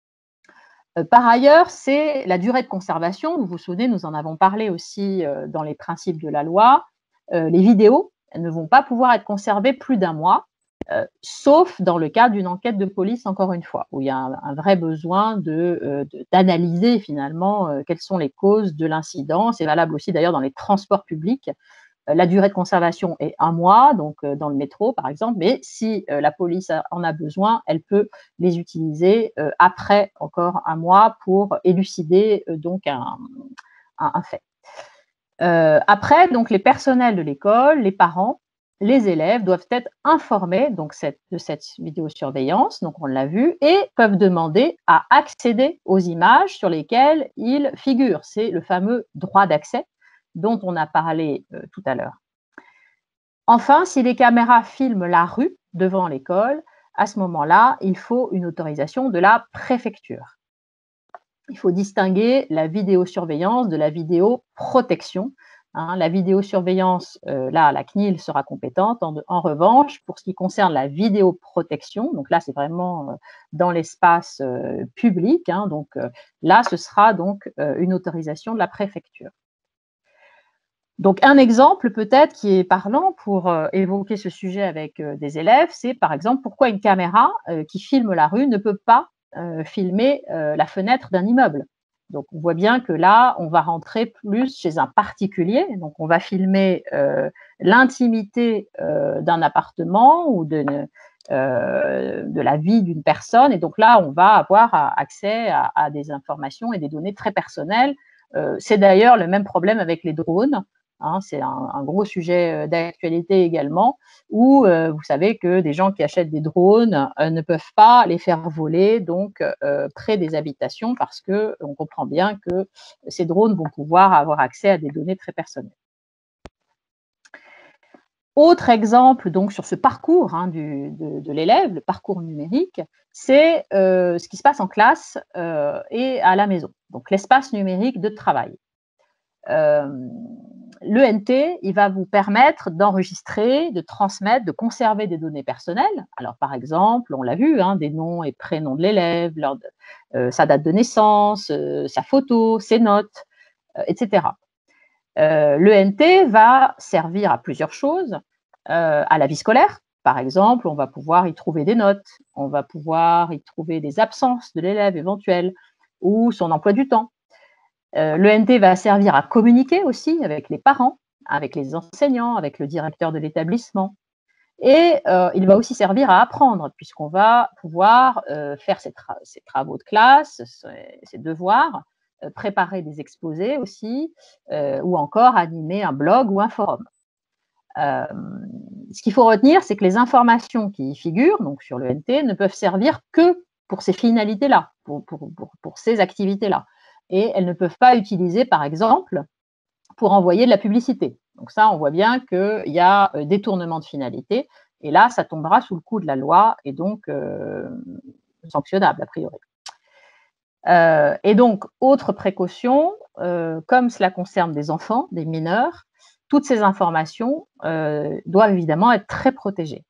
Par ailleurs, c'est la durée de conservation. Vous vous souvenez, nous en avons parlé aussi dans les principes de la loi. Les vidéos ne vont pas pouvoir être conservées plus d'un mois, sauf dans le cadre d'une enquête de police, encore une fois, où il y a un, un vrai besoin de, de, d'analyser finalement quelles sont les causes de l'incident. C'est valable aussi d'ailleurs dans les transports publics. La durée de conservation est un mois, donc euh, dans le métro par exemple, mais si euh, la police en a besoin, elle peut les utiliser euh, après encore un mois pour élucider euh, donc un, un, un fait. Euh, après, donc les personnels de l'école, les parents, les élèves doivent être informés donc, cette, de cette vidéosurveillance, donc on l'a vu, et peuvent demander à accéder aux images sur lesquelles ils figurent. C'est le fameux droit d'accès dont on a parlé euh, tout à l'heure. Enfin, si les caméras filment la rue devant l'école, à ce moment-là, il faut une autorisation de la préfecture. Il faut distinguer la vidéosurveillance de la vidéoprotection. Hein, la vidéosurveillance, euh, là, la C N I L sera compétente. En, en revanche, pour ce qui concerne la vidéoprotection, donc là, c'est vraiment euh, dans l'espace euh, public, hein, donc euh, là, ce sera donc euh, une autorisation de la préfecture. Donc, un exemple peut-être qui est parlant pour euh, évoquer ce sujet avec euh, des élèves, c'est par exemple pourquoi une caméra euh, qui filme la rue ne peut pas euh, filmer euh, la fenêtre d'un immeuble. Donc, on voit bien que là, on va rentrer plus chez un particulier. Donc, on va filmer euh, l'intimité euh, d'un appartement ou de, euh, de la vie d'une personne. Et donc là, on va avoir accès à, à des informations et des données très personnelles. Euh, c'est d'ailleurs le même problème avec les drones. Hein, c'est un, un gros sujet d'actualité également, où euh, vous savez que des gens qui achètent des drones euh, ne peuvent pas les faire voler donc euh, près des habitations parce qu'on comprend bien que ces drones vont pouvoir avoir accès à des données très personnelles. Autre exemple donc sur ce parcours hein, du, de, de l'élève, le parcours numérique, c'est euh, ce qui se passe en classe euh, et à la maison, donc l'espace numérique de travail. Euh, L'E N T, il va vous permettre d'enregistrer, de transmettre, de conserver des données personnelles. Alors, par exemple, on l'a vu, hein, des noms et prénoms de l'élève, euh, sa date de naissance, euh, sa photo, ses notes, euh, et cetera. Euh, L'E N T va servir à plusieurs choses, euh, à la vie scolaire, par exemple, on va pouvoir y trouver des notes, on va pouvoir y trouver des absences de l'élève éventuelles ou son emploi du temps. Euh, L'E N T va servir à communiquer aussi avec les parents, avec les enseignants, avec le directeur de l'établissement. Et euh, il va aussi servir à apprendre, puisqu'on va pouvoir euh, faire ses, tra ses, travaux de classe, ses, ses devoirs, euh, préparer des exposés aussi, euh, ou encore animer un blog ou un forum. Euh, ce qu'il faut retenir, c'est que les informations qui y figurent, donc sur l'E N T, ne peuvent servir que pour ces finalités-là, pour, pour, pour, pour ces activités-là. Et elles ne peuvent pas utiliser, par exemple, pour envoyer de la publicité. Donc ça, on voit bien qu'il y a euh, détournement de finalité, et là, ça tombera sous le coup de la loi, et donc euh, sanctionnable, a priori. Euh, et donc, autre précaution, euh, comme cela concerne des enfants, des mineurs, toutes ces informations euh, doivent évidemment être très protégées.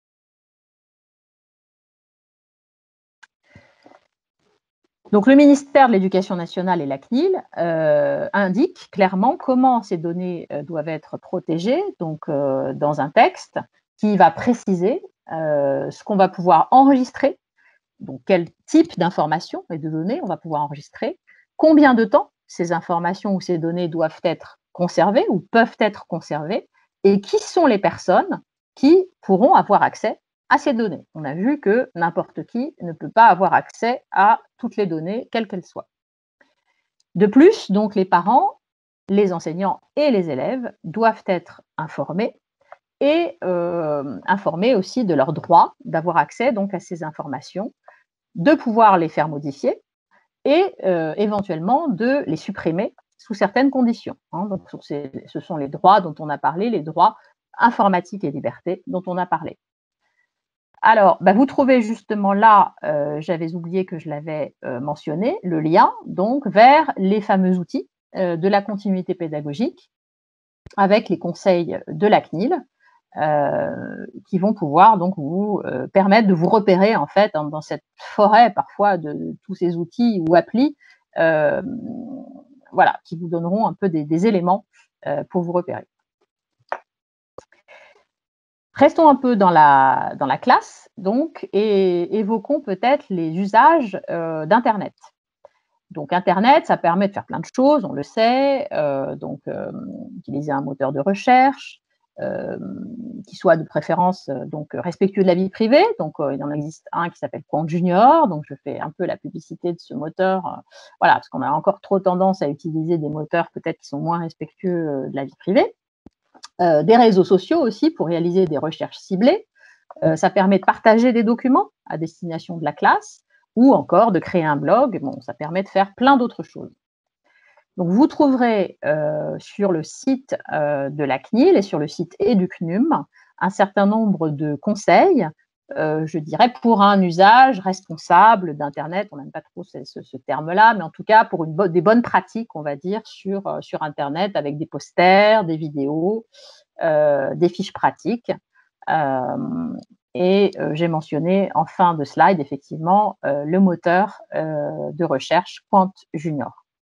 Donc, le ministère de l'Éducation nationale et la C N I L euh, indiquent clairement comment ces données euh, doivent être protégées, donc euh, dans un texte qui va préciser euh, ce qu'on va pouvoir enregistrer, donc quel type d'informations et de données on va pouvoir enregistrer, combien de temps ces informations ou ces données doivent être conservées ou peuvent être conservées, et qui sont les personnes qui pourront avoir accès à ces données. On a vu que n'importe qui ne peut pas avoir accès à toutes les données, quelles qu'elles soient. De plus, donc, les parents, les enseignants et les élèves doivent être informés et euh, informés aussi de leur droit d'avoir accès donc, à ces informations, de pouvoir les faire modifier et euh, éventuellement de les supprimer sous certaines conditions. Hein. Donc, ce sont les droits dont on a parlé, les droits informatiques et libertés dont on a parlé. Alors, bah, vous trouvez justement là, euh, j'avais oublié que je l'avais euh, mentionné, le lien donc vers les fameux outils euh, de la continuité pédagogique avec les conseils de la C N I L euh, qui vont pouvoir donc vous euh, permettre de vous repérer en fait dans, dans cette forêt parfois de, de tous ces outils ou applis, euh, voilà, qui vous donneront un peu des, des éléments euh, pour vous repérer. Restons un peu dans la, dans la classe, donc, et évoquons peut-être les usages euh, d'Internet. Donc, Internet, ça permet de faire plein de choses, on le sait, euh, donc euh, utiliser un moteur de recherche, euh, qui soit de préférence euh, donc, respectueux de la vie privée. Donc, euh, il en existe un qui s'appelle Compte Junior, donc je fais un peu la publicité de ce moteur, euh, voilà, parce qu'on a encore trop tendance à utiliser des moteurs peut-être qui sont moins respectueux euh, de la vie privée. Euh, des réseaux sociaux aussi pour réaliser des recherches ciblées. Euh, ça permet de partager des documents à destination de la classe ou encore de créer un blog. Bon, ça permet de faire plein d'autres choses. Donc, vous trouverez euh, sur le site euh, de la C N I L et sur le site Educnum un certain nombre de conseils, euh, je dirais, pour un usage responsable d'Internet. On n'aime pas trop ce, ce, ce terme-là, mais en tout cas pour une bo- des bonnes pratiques, on va dire, sur, euh, sur Internet avec des posters, des vidéos, euh, des fiches pratiques. Euh, et euh, j'ai mentionné en fin de slide, effectivement, euh, le moteur euh, de recherche Quant Junior.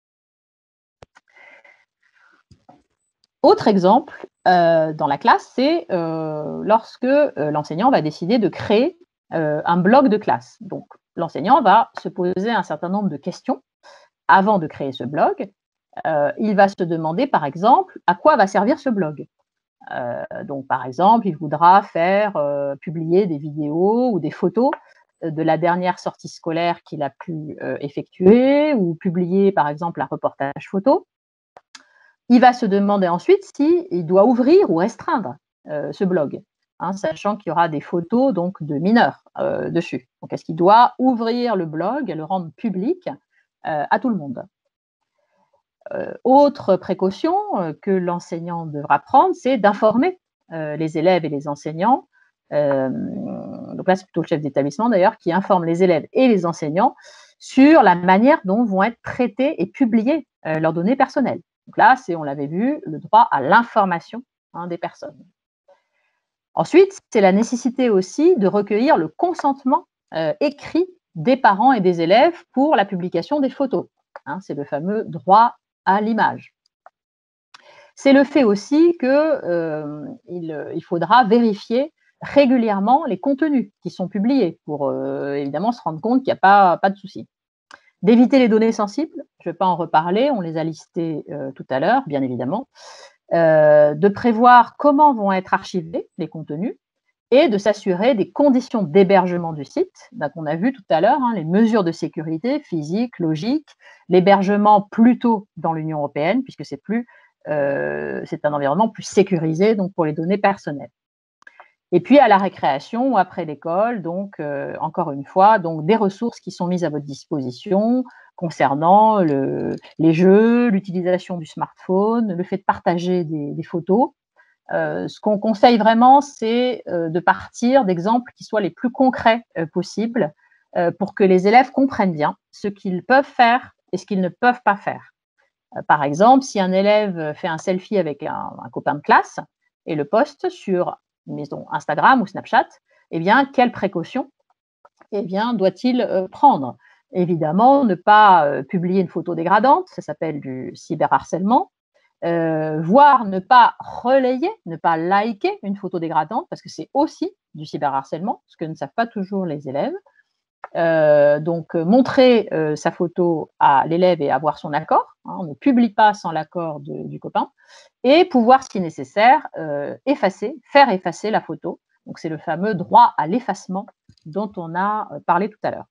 Autre exemple euh, dans la classe, c'est euh, lorsque euh, l'enseignant va décider de créer euh, un bloc de classe. Donc, l'enseignant va se poser un certain nombre de questions avant de créer ce blog. Euh, il va se demander, par exemple, à quoi va servir ce blog. Euh, donc, par exemple, il voudra faire euh, publier des vidéos ou des photos de la dernière sortie scolaire qu'il a pu euh, effectuer ou publier, par exemple, un reportage photo. Il va se demander ensuite s'il doit ouvrir ou restreindre euh, ce blog, hein, sachant qu'il y aura des photos donc, de mineurs euh, dessus. Donc, est-ce qu'il doit ouvrir le blog et le rendre public euh, à tout le monde? Euh, autre précaution euh, que l'enseignant devra prendre, c'est d'informer euh, les élèves et les enseignants. Euh, donc là, c'est plutôt le chef d'établissement d'ailleurs qui informe les élèves et les enseignants sur la manière dont vont être traitées et publiées euh, leurs données personnelles. Donc là, c'est, on l'avait vu, le droit à l'information hein, des personnes. Ensuite, c'est la nécessité aussi de recueillir le consentement euh, écrit des parents et des élèves pour la publication des photos. Hein, c'est le fameux droit à l'image. C'est le fait aussi qu'il euh, il faudra vérifier régulièrement les contenus qui sont publiés pour euh, évidemment se rendre compte qu'il n'y a pas, pas de souci. D'éviter les données sensibles, je ne vais pas en reparler, on les a listées euh, tout à l'heure, bien évidemment. Euh, de prévoir comment vont être archivés les contenus et de s'assurer des conditions d'hébergement du site. Donc, on a vu tout à l'heure hein, les mesures de sécurité physique, logique, l'hébergement plutôt dans l'Union européenne, puisque c'est plus, euh, c'est un environnement plus sécurisé donc pour les données personnelles. Et puis à la récréation ou après l'école, donc euh, encore une fois, donc des ressources qui sont mises à votre disposition concernant le, les jeux, l'utilisation du smartphone, le fait de partager des, des photos. Euh, ce qu'on conseille vraiment, c'est euh, de partir d'exemples qui soient les plus concrets euh, possibles euh, pour que les élèves comprennent bien ce qu'ils peuvent faire et ce qu'ils ne peuvent pas faire. Euh, par exemple, si un élève fait un selfie avec un, un copain de classe et le poste sur maison Instagram ou Snapchat, eh bien, quelles précautions eh bien, doit-il euh, prendre? Évidemment, ne pas euh, publier une photo dégradante, ça s'appelle du cyberharcèlement, euh, voire ne pas relayer, ne pas liker une photo dégradante, parce que c'est aussi du cyberharcèlement, ce que ne savent pas toujours les élèves. Euh, donc, euh, montrer euh, sa photo à l'élève et avoir son accord, hein, on ne publie pas sans l'accord du copain, et pouvoir, si nécessaire, euh, effacer, faire effacer la photo. Donc, c'est le fameux droit à l'effacement dont on a parlé tout à l'heure.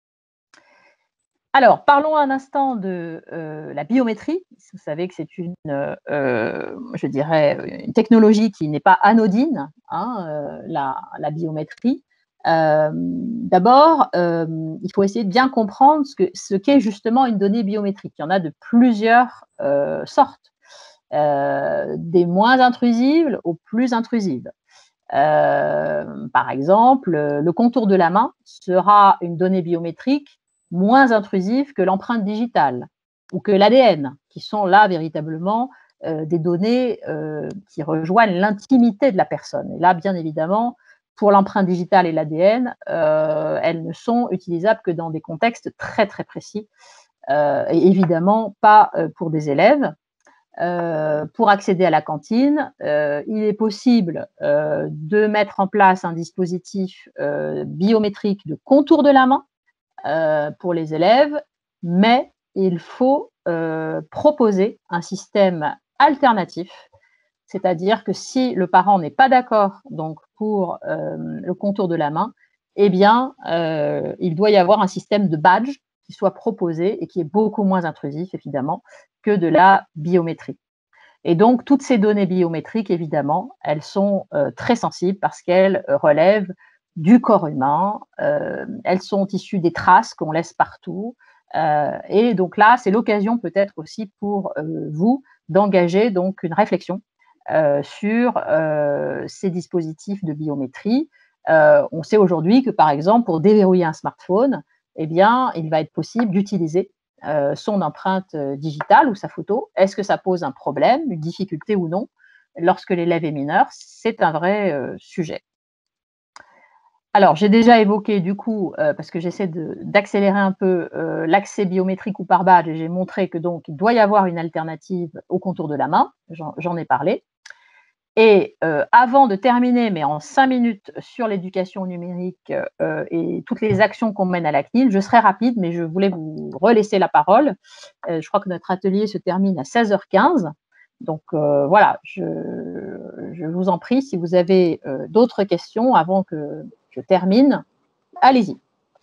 Alors, parlons un instant de euh, la biométrie. Vous savez que c'est une, euh, je dirais, une technologie qui n'est pas anodine, hein, euh, la, la biométrie. Euh, D'abord, euh, il faut essayer de bien comprendre ce qu'est ce qu'est justement une donnée biométrique. Il y en a de plusieurs euh, sortes, euh, des moins intrusives aux plus intrusives. Euh, par exemple, le contour de la main sera une donnée biométrique moins intrusive que l'empreinte digitale ou que l'A D N, qui sont là véritablement euh, des données euh, qui rejoignent l'intimité de la personne. Et là, bien évidemment, pour l'empreinte digitale et l'A D N, euh, elles ne sont utilisables que dans des contextes très, très précis euh, et évidemment pas euh, pour des élèves. Euh, pour accéder à la cantine, euh, il est possible euh, de mettre en place un dispositif euh, biométrique de contour de la main euh, pour les élèves, mais il faut euh, proposer un système alternatif, c'est-à-dire que si le parent n'est pas d'accord donc pour euh, le contour de la main, eh bien, euh, il doit y avoir un système de badge qui soit proposé et qui est beaucoup moins intrusif, évidemment, que de la biométrie. Et donc, toutes ces données biométriques, évidemment, elles sont euh, très sensibles parce qu'elles relèvent du corps humain, euh, elles sont issues des traces qu'on laisse partout. Euh, et donc là, c'est l'occasion peut-être aussi pour euh, vous d'engager donc une réflexion euh, sur euh, ces dispositifs de biométrie. Euh, on sait aujourd'hui que, par exemple, pour déverrouiller un smartphone, eh bien, il va être possible d'utiliser euh, son empreinte digitale ou sa photo. Est-ce que ça pose un problème, une difficulté ou non? Lorsque l'élève est mineur, c'est un vrai euh, sujet. Alors, j'ai déjà évoqué du coup, euh, parce que j'essaie d'accélérer un peu euh, l'accès biométrique ou par badge, et j'ai montré que donc il doit y avoir une alternative au contour de la main, j'en ai parlé. Et euh, avant de terminer, mais en cinq minutes sur l'éducation numérique euh, et toutes les actions qu'on mène à la C N I L, je serai rapide, mais je voulais vous relaisser la parole. Euh, je crois que notre atelier se termine à seize heures quinze. Donc euh, voilà, je, je vous en prie, si vous avez euh, d'autres questions avant que je termine, allez-y.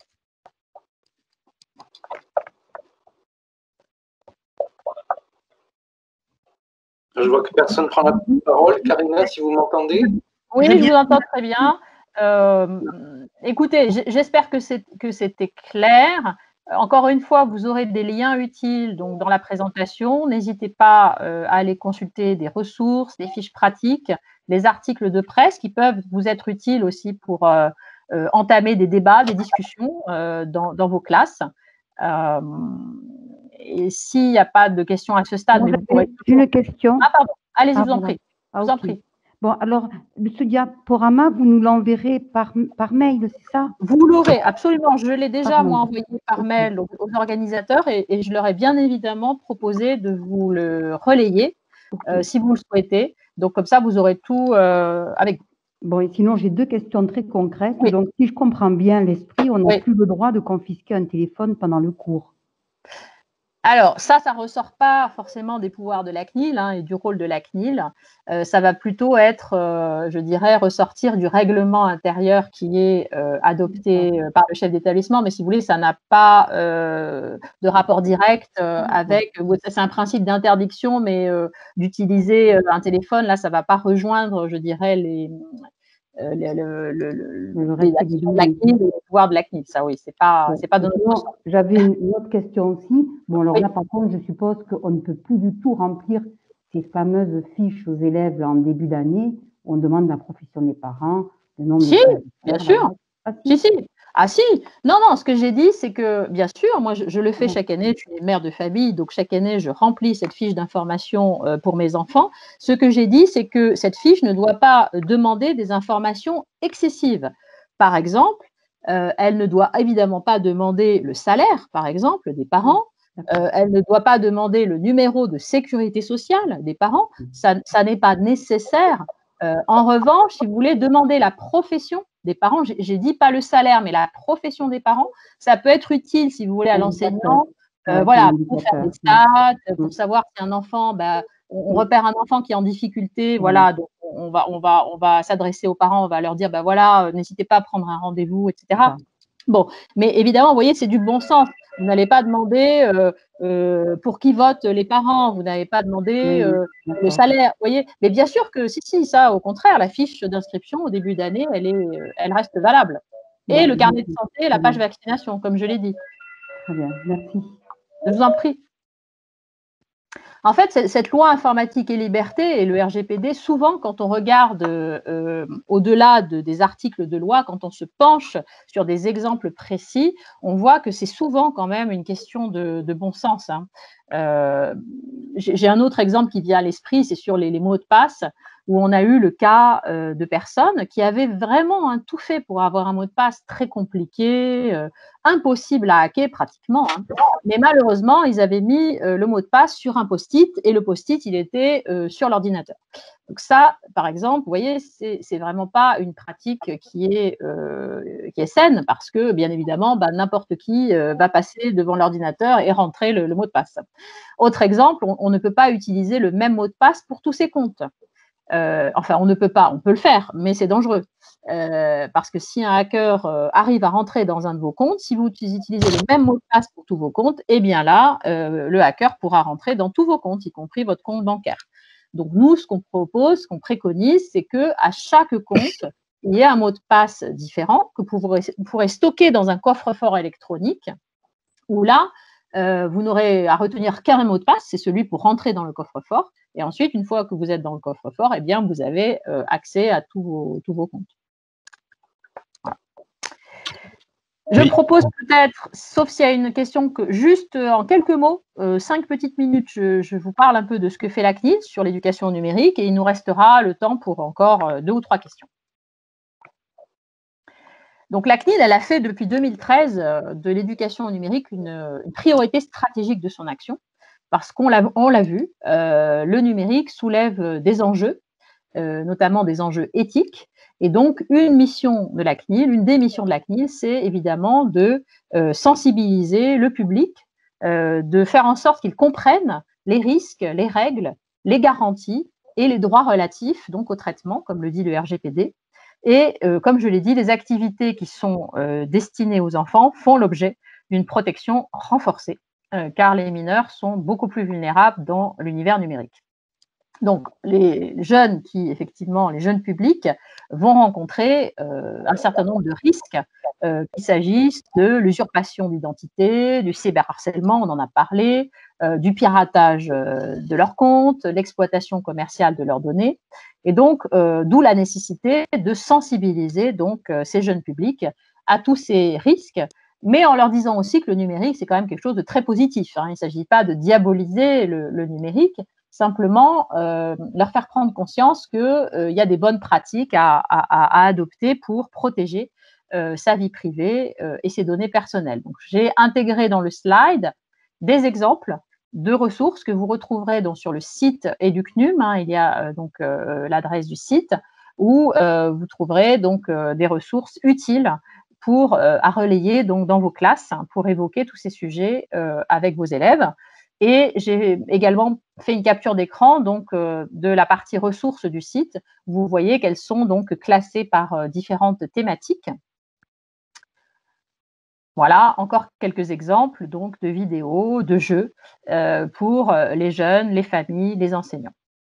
Je vois que personne ne prend la parole. Karina, si vous m'entendez? Oui, je vous entends très bien. Euh, écoutez, j'espère que c'était clair. Encore une fois, vous aurez des liens utiles donc, dans la présentation. N'hésitez pas euh, à aller consulter des ressources, des fiches pratiques, des articles de presse qui peuvent vous être utiles aussi pour euh, euh, entamer des débats, des discussions euh, dans, dans vos classes. Euh, et s'il n'y a pas de questions à ce stade… J'ai pourrez... une question. Ah, pardon. Allez-y, ah, je vous en prie. Ah, je vous okay. en prie. Bon, alors, ce diaporama, vous nous l'enverrez par, par mail, c'est ça? Vous l'aurez, absolument. Je l'ai déjà, Pardon. moi, envoyé par okay. mail aux, aux organisateurs et, et je leur ai bien évidemment proposé de vous le relayer okay. euh, si vous le souhaitez. Donc, comme ça, vous aurez tout euh, avec vous. Bon, et sinon, j'ai deux questions très concrètes. Oui. Donc, si je comprends bien l'esprit, on n'a Oui. plus le droit de confisquer un téléphone pendant le cours. Alors ça, ça ne ressort pas forcément des pouvoirs de la C N I L hein, et du rôle de la C N I L. Euh, ça va plutôt être, euh, je dirais, ressortir du règlement intérieur qui est euh, adopté euh, par le chef d'établissement. Mais si vous voulez, ça n'a pas euh, de rapport direct euh, avec… C'est un principe d'interdiction, mais euh, d'utiliser euh, un téléphone, là, ça ne va pas rejoindre, je dirais, les… Euh, le, le, le, le, les actions de la C N I L et les pouvoirs de la C N I L. Ça, oui, c'est pas, c'est pas de notre sens. J'avais une, une autre question aussi. Bon, alors Oui. là, par contre, je suppose qu'on ne peut plus du tout remplir ces fameuses fiches aux élèves en début d'année. On demande la profession des parents, le nombre si, de frères, bien sûr. Ah, si. si, si. Ah si, non, non, ce que j'ai dit, c'est que, bien sûr, moi, je, je le fais chaque année, je suis mère de famille, donc chaque année, je remplis cette fiche d'information euh, pour mes enfants. Ce que j'ai dit, c'est que cette fiche ne doit pas demander des informations excessives. Par exemple, euh, elle ne doit évidemment pas demander le salaire, par exemple, des parents. Euh, elle ne doit pas demander le numéro de sécurité sociale des parents. Ça, ça n'est pas nécessaire. Euh, en revanche, si vous voulez demander la profession des parents, j'ai dit pas le salaire, mais la profession des parents, ça peut être utile, si vous voulez, à l'enseignant, euh, voilà, pour faire des stats, pour savoir si un enfant, bah, on, on repère un enfant qui est en difficulté, voilà, donc on va, on va, on va s'adresser aux parents, on va leur dire, bah voilà, euh, n'hésitez pas à prendre un rendez-vous, et cetera. Bon, mais évidemment, vous voyez, c'est du bon sens. Vous n'allez pas demander euh, euh, pour qui votent les parents, vous n'allez pas demander euh, le salaire, vous voyez. Mais bien sûr que si, si, ça, au contraire, la fiche d'inscription au début d'année, elle, est, elle reste valable. Et le carnet de santé et la page vaccination, comme je l'ai dit. Très bien, merci. Je vous en prie. En fait, cette loi informatique et liberté et le R G P D, souvent, quand on regarde euh, au-delà de, des articles de loi, quand on se penche sur des exemples précis, on voit que c'est souvent quand même une question de, de bon sens. Hein. Euh, J'ai un autre exemple qui vient à l'esprit, c'est sur les, les mots de passe, où on a eu le cas euh, de personnes qui avaient vraiment hein, tout fait pour avoir un mot de passe très compliqué, euh, impossible à hacker pratiquement. Hein. Mais malheureusement, ils avaient mis euh, le mot de passe sur un post-it et le post-it, il était euh, sur l'ordinateur. Donc ça, par exemple, vous voyez, c'est vraiment pas une pratique qui est, euh, qui est saine parce que, bien évidemment, bah, n'importe qui euh, va passer devant l'ordinateur et rentrer le, le mot de passe. Autre exemple, on, on ne peut pas utiliser le même mot de passe pour tous ses comptes. Euh, enfin, on ne peut pas, on peut le faire, mais c'est dangereux. Euh, parce que si un hacker euh, arrive à rentrer dans un de vos comptes, si vous utilisez le même mot de passe pour tous vos comptes, eh bien là, euh, le hacker pourra rentrer dans tous vos comptes, y compris votre compte bancaire. Donc nous, ce qu'on propose, ce qu'on préconise, c'est qu'à chaque compte, il y ait un mot de passe différent que vous pourrez, vous pourrez stocker dans un coffre-fort électronique, où là, euh, vous n'aurez à retenir qu'un mot de passe, c'est celui pour rentrer dans le coffre-fort. Et ensuite, une fois que vous êtes dans le coffre-fort, eh bien, vous avez euh, accès à tous vos, tous vos comptes. Voilà. Je oui. propose peut-être, sauf s'il y a une question, que juste euh, en quelques mots, euh, cinq petites minutes, je, je vous parle un peu de ce que fait la C N I L sur l'éducation numérique et il nous restera le temps pour encore euh, deux ou trois questions. Donc la C N I L, elle a fait depuis deux mille treize euh, de l'éducation numérique une, une priorité stratégique de son action. Parce qu'on l'a vu, euh, le numérique soulève des enjeux, euh, notamment des enjeux éthiques. Et donc, une mission de la C N I L, une des missions de la C N I L, c'est évidemment de euh, sensibiliser le public, euh, de faire en sorte qu'ils comprennent les risques, les règles, les garanties et les droits relatifs donc au traitement, comme le dit le R G P D. Et euh, comme je l'ai dit, les activités qui sont euh, destinées aux enfants font l'objet d'une protection renforcée. Euh, car les mineurs sont beaucoup plus vulnérables dans l'univers numérique. Donc, les jeunes qui, effectivement, les jeunes publics vont rencontrer euh, un certain nombre de risques, euh, qu'il s'agisse de l'usurpation d'identité, du cyberharcèlement, on en a parlé, euh, du piratage euh, de leurs comptes, l'exploitation commerciale de leurs données. Et donc, euh, d'où la nécessité de sensibiliser donc, euh, ces jeunes publics à tous ces risques, mais en leur disant aussi que le numérique, c'est quand même quelque chose de très positif. Hein. Il ne s'agit pas de diaboliser le, le numérique, simplement euh, leur faire prendre conscience qu'il euh, y a des bonnes pratiques à, à, à adopter pour protéger euh, sa vie privée euh, et ses données personnelles. Donc, j'ai intégré dans le slide des exemples de ressources que vous retrouverez donc sur le site EduCnum. Hein, il y a euh, donc euh, l'adresse du site, où euh, vous trouverez donc euh, des ressources utiles pour, euh, à relayer donc, dans vos classes pour évoquer tous ces sujets euh, avec vos élèves. Et j'ai également fait une capture d'écran donc euh, de la partie ressources du site. Vous voyez qu'elles sont donc classées par euh, différentes thématiques. Voilà, encore quelques exemples donc de vidéos, de jeux euh, pour les jeunes, les familles, les enseignants.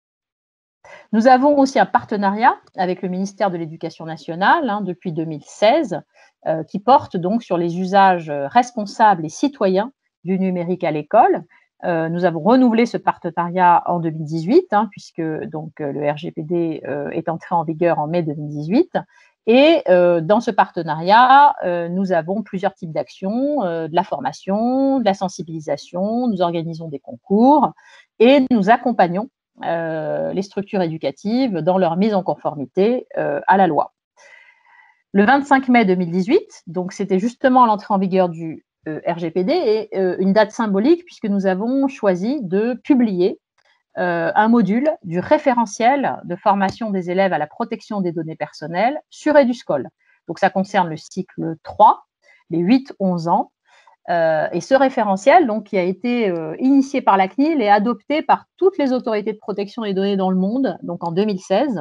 Nous avons aussi un partenariat avec le ministère de l'Éducation nationale hein, depuis deux mille seize euh, qui porte donc sur les usages responsables et citoyens du numérique à l'école. Euh, nous avons renouvelé ce partenariat en deux mille dix-huit hein, puisque donc, le R G P D euh, est entré en vigueur en mai deux mille dix-huit. Et euh, dans ce partenariat, euh, nous avons plusieurs types d'actions, euh, de la formation, de la sensibilisation, nous organisons des concours et nous accompagnons euh, les structures éducatives dans leur mise en conformité euh, à la loi. Le vingt-cinq mai deux mille dix-huit, donc c'était justement l'entrée en vigueur du euh, R G P D et euh, une date symbolique puisque nous avons choisi de publier Euh, un module du référentiel de formation des élèves à la protection des données personnelles sur EduScol. Donc, ça concerne le cycle trois, les huit onze ans. Euh, et ce référentiel, donc, qui a été euh, initié par la C N I L et adopté par toutes les autorités de protection des données dans le monde, donc en deux mille seize,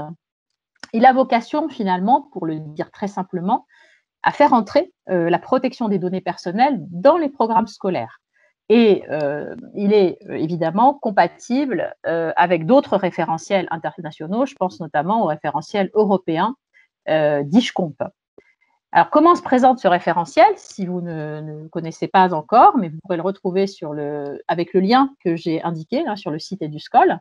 il a vocation, finalement, pour le dire très simplement, à faire entrer euh, la protection des données personnelles dans les programmes scolaires. Et euh, il est euh, évidemment compatible euh, avec d'autres référentiels internationaux. Je pense notamment au référentiel européen euh, d'I J C O M P. Alors, comment se présente ce référentiel? Si vous ne, ne connaissez pas encore, mais vous pourrez le retrouver sur le, avec le lien que j'ai indiqué là, sur le site EduScol.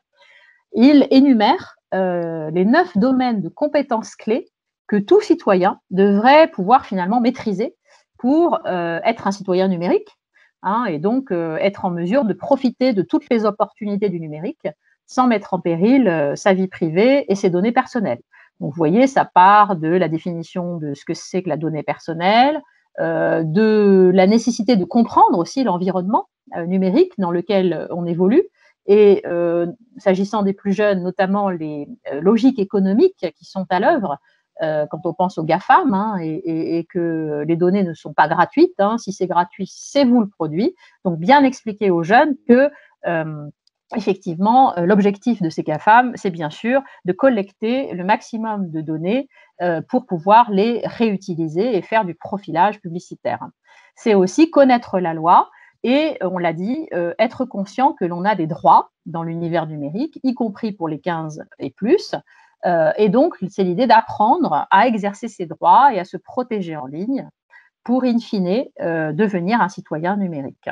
Il énumère euh, les neuf domaines de compétences clés que tout citoyen devrait pouvoir finalement maîtriser pour euh, être un citoyen numérique. Hein, et donc euh, être en mesure de profiter de toutes les opportunités du numérique sans mettre en péril euh, sa vie privée et ses données personnelles. Donc, vous voyez, ça part de la définition de ce que c'est que la donnée personnelle, euh, de la nécessité de comprendre aussi l'environnement euh, numérique dans lequel on évolue, et euh, s'agissant des plus jeunes, notamment les euh, logiques économiques qui sont à l'œuvre, Euh, quand on pense aux GAFAM hein, et, et, et que les données ne sont pas gratuites. Hein, si c'est gratuit, c'est vous le produit. Donc, bien expliquer aux jeunes que, euh, effectivement, l'objectif de ces GAFAM, c'est bien sûr de collecter le maximum de données euh, pour pouvoir les réutiliser et faire du profilage publicitaire. C'est aussi connaître la loi et, on l'a dit, euh, être conscient que l'on a des droits dans l'univers numérique, y compris pour les quinze et plus. Euh, et donc, c'est l'idée d'apprendre à exercer ses droits et à se protéger en ligne pour, in fine, euh, devenir un citoyen numérique.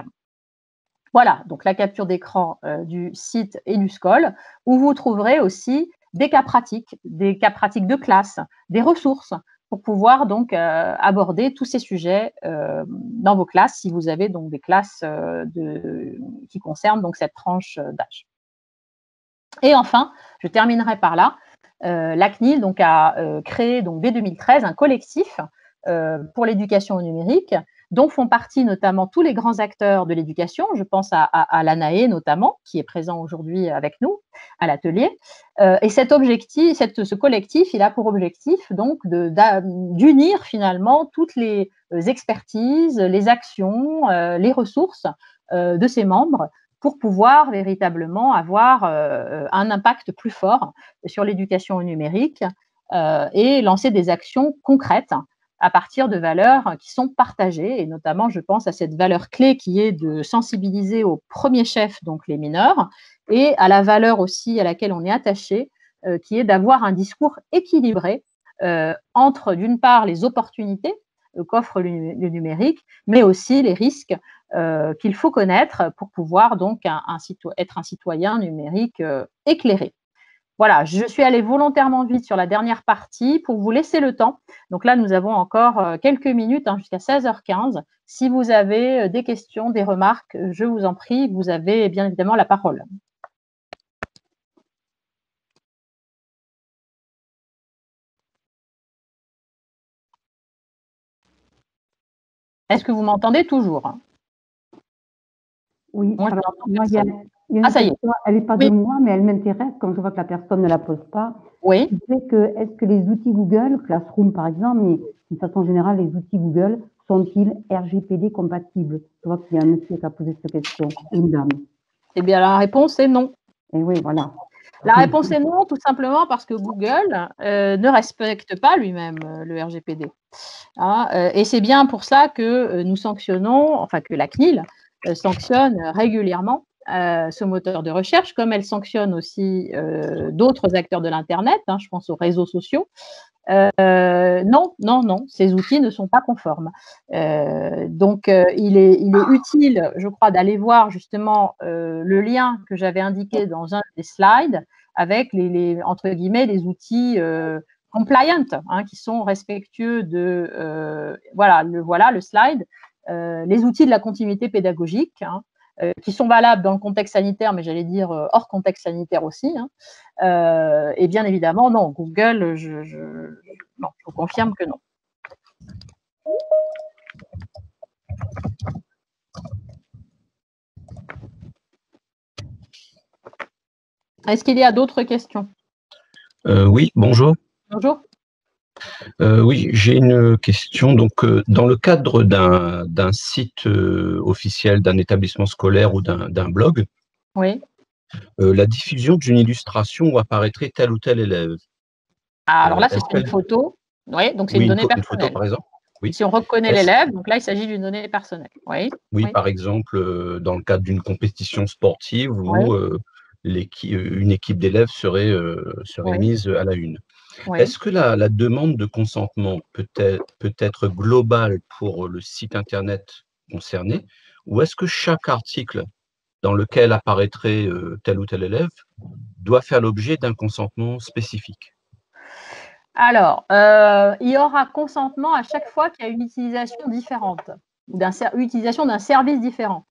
Voilà, donc la capture d'écran euh, du site EduScol, où vous trouverez aussi des cas pratiques, des cas pratiques de classe, des ressources pour pouvoir donc euh, aborder tous ces sujets euh, dans vos classes, si vous avez donc des classes euh, de, qui concernent donc cette tranche d'âge. Et enfin, je terminerai par là. Euh, la C N I L donc, a euh, créé donc, dès deux mille treize un collectif euh, pour l'éducation au numérique, dont font partie notamment tous les grands acteurs de l'éducation. Je pense à, à, à l'A N A E notamment, qui est présent aujourd'hui avec nous à l'atelier. Euh, et cet objectif, cette, ce collectif, il a pour objectif donc d'unir finalement toutes les expertises, les actions, euh, les ressources euh, de ses membres pour pouvoir véritablement avoir euh, un impact plus fort sur l'éducation au numérique euh, et lancer des actions concrètes à partir de valeurs qui sont partagées. Et notamment, je pense à cette valeur clé qui est de sensibiliser au premier chef, donc les mineurs, et à la valeur aussi à laquelle on est attaché, euh, qui est d'avoir un discours équilibré euh, entre, d'une part, les opportunités qu'offre le, le numérique, mais aussi les risques Euh, qu'il faut connaître pour pouvoir donc un, un être un citoyen numérique euh, éclairé. Voilà, je suis allée volontairement vite sur la dernière partie pour vous laisser le temps. Donc là, nous avons encore euh, quelques minutes, hein, jusqu'à seize heures quinze. Si vous avez euh, des questions, des remarques, je vous en prie, vous avez bien évidemment la parole. Est-ce que vous m'entendez toujours? Oui, moi, alors, moi, il y, a, Il y a une Ah, ça y est. question, elle n'est pas Oui. de moi, mais elle m'intéresse quand je vois que la personne ne la pose pas. Oui. Qui fait que, est-ce que les outils Google, Classroom par exemple, mais d'une façon générale, les outils Google sont-ils R G P D compatibles? Je vois qu'il y a un monsieur qui a posé cette question, une dame. Eh bien, la réponse est non. Et oui, voilà. La réponse est non, tout simplement parce que Google euh, ne respecte pas lui-même euh, le R G P D. Hein, euh, et c'est bien pour ça que euh, nous sanctionnons, enfin que la C N I L euh, sanctionne régulièrement euh, ce moteur de recherche, comme elle sanctionne aussi euh, d'autres acteurs de l'Internet, hein, je pense aux réseaux sociaux. Euh, non, non, non, ces outils ne sont pas conformes. Euh, donc, euh, il, est, il est utile, je crois, d'aller voir justement euh, le lien que j'avais indiqué dans un des slides avec les, les entre guillemets, les outils euh, compliant, hein, qui sont respectueux de, euh, voilà, le, voilà le slide, euh, les outils de la continuité pédagogique, hein, euh, qui sont valables dans le contexte sanitaire, mais j'allais dire euh, hors contexte sanitaire aussi. Hein. Euh, et bien évidemment, non, Google, je, je, non, je vous confirme que non. Est-ce qu'il y a d'autres questions? euh, Oui, bonjour. Bonjour. Euh, oui, j'ai une question. Donc, euh, dans le cadre d'un d'un site euh, officiel, d'un établissement scolaire ou d'un blog, oui. euh, la diffusion d'une illustration où apparaîtrait tel ou tel élève. Ah, alors là, euh, c'est une photo. Oui, donc c'est oui, une une, donnée une photo personnelle. par exemple. Oui. Si on reconnaît l'élève, donc là, il s'agit d'une donnée personnelle. Oui. Oui, oui. par exemple, euh, dans le cadre d'une compétition sportive où oui. euh, une équipe d'élèves serait, euh, serait oui. mise à la une. Oui. Est-ce que la, la demande de consentement peut être, peut être globale pour le site Internet concerné, ou est-ce que chaque article dans lequel apparaîtrait euh, tel ou tel élève doit faire l'objet d'un consentement spécifique? Alors, euh, il y aura consentement à chaque fois qu'il y a une utilisation différente ou d'une utilisation d'un service différent.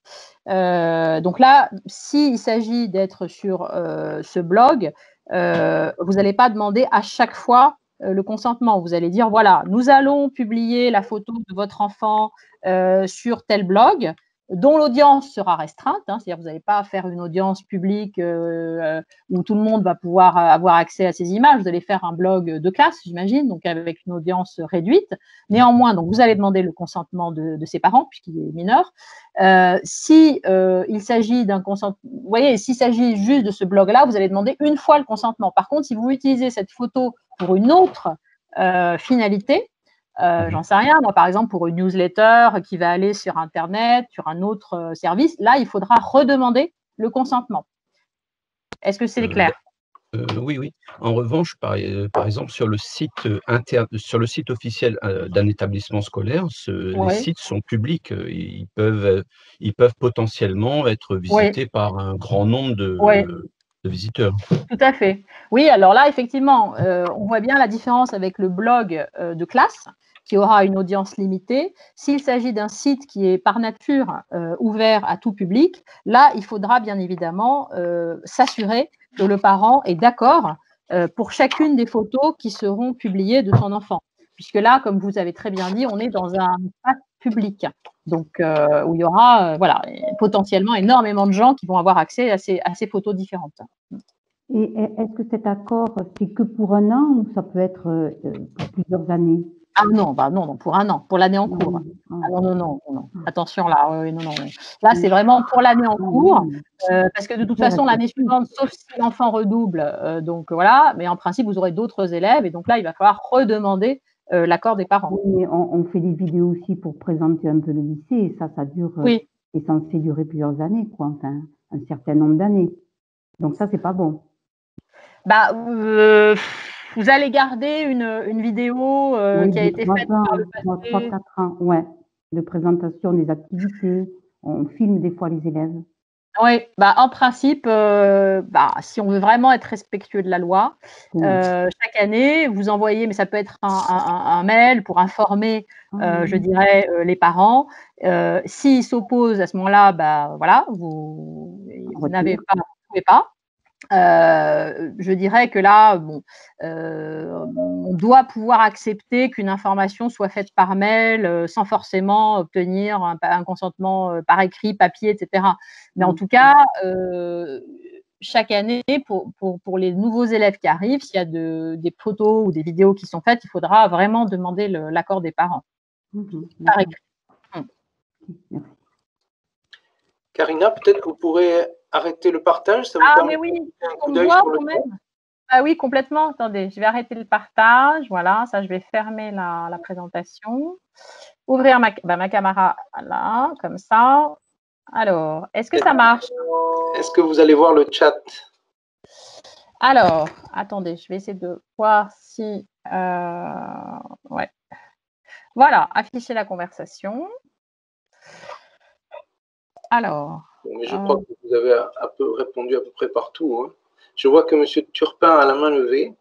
Euh, donc là, s'il s'agit d'être sur euh, ce blog, euh, vous n'allez pas demander à chaque fois euh, le consentement. Vous allez dire, voilà, nous allons publier la photo de votre enfant euh, sur tel blog, dont l'audience sera restreinte, hein, c'est-à-dire que vous n'allez pas faire une audience publique euh, où tout le monde va pouvoir avoir accès à ces images. Vous allez faire un blog de classe, j'imagine, donc avec une audience réduite. Néanmoins, donc vous allez demander le consentement de, de ses parents, puisqu'il est mineur. Euh, si euh, il s'agit d'un consentement, vous voyez, s'il s'agit juste de ce blog-là, vous allez demander une fois le consentement. Par contre, si vous utilisez cette photo pour une autre euh, finalité, euh, j'en sais rien, moi par exemple pour une newsletter qui va aller sur Internet, sur un autre euh, service, là il faudra redemander le consentement. Est-ce que c'est euh, clair? euh, Oui, oui. En revanche, par, euh, par exemple, sur le site inter, sur le site officiel euh, d'un établissement scolaire, ce, oui. les sites sont publics. Ils peuvent, ils peuvent potentiellement être visités oui. par un grand nombre de, oui. de visiteurs. Tout à fait. Oui, alors là, effectivement, euh, on voit bien la différence avec le blog euh, de classe, qui aura une audience limitée. S'il s'agit d'un site qui est par nature euh, ouvert à tout public, là, il faudra bien évidemment euh, s'assurer que le parent est d'accord euh, pour chacune des photos qui seront publiées de son enfant. Puisque là, comme vous avez très bien dit, on est dans un espace public, donc euh, où il y aura euh, voilà, potentiellement énormément de gens qui vont avoir accès à ces, à ces photos différentes. Et est-ce que cet accord, c'est que pour un an ou ça peut être euh, pour plusieurs années? Ah non, bah non, non, pour un an, pour l'année en cours. Mmh. Ah non, non, non, non. Attention là, oui, non, non. Là, c'est vraiment pour l'année en cours, euh, parce que de toute façon, l'année suivante, sauf si l'enfant redouble, euh, donc voilà, mais en principe, vous aurez d'autres élèves, et donc là, il va falloir redemander euh, l'accord des parents. Oui, mais on, on fait des vidéos aussi pour présenter un peu le lycée, et ça, ça dure, oui. c'est censé durer plusieurs années, quoi, enfin, un certain nombre d'années. Donc ça, c'est pas bon. Bah, euh, vous allez garder une, une vidéo euh, oui, qui a été faite par le passé. trois quatre ans, ouais, de présentation des activités. On filme des fois les élèves. Oui, bah, en principe, euh, bah, si on veut vraiment être respectueux de la loi, Ouais. euh, chaque année, vous envoyez, mais ça peut être un, un, un mail pour informer, euh, je dirais, euh, les parents. Euh, S'ils s'opposent à ce moment-là, bah, voilà, vous, vous n'avez pas, vous ne pouvez pas. euh, je dirais que là, bon, euh, on doit pouvoir accepter qu'une information soit faite par mail euh, sans forcément obtenir un, un consentement euh, par écrit, papier, et cetera. Mais en tout cas, euh, chaque année, pour, pour, pour les nouveaux élèves qui arrivent, s'il y a de, des photos ou des vidéos qui sont faites, il faudra vraiment demander l'accord des parents. Mmh, par écrit. Merci. Karina, peut-être que vous pourrez arrêter le partage. Ça vous Ah, permet mais oui, de faire un coup on d'œil voit sur le quand chat. même. Ah oui, complètement. Attendez, je vais arrêter le partage. Voilà, ça, je vais fermer la, la présentation. Ouvrir ma, bah, ma caméra là, comme ça. Alors, est-ce que ça marche? Est-ce que vous allez voir le chat? Alors, attendez, je vais essayer de voir si... Euh, ouais. Voilà, afficher la conversation. Alors. Bon, mais je euh, crois que vous avez un peu répondu à peu près partout. Hein. Je vois que M. Turpin a la main levée.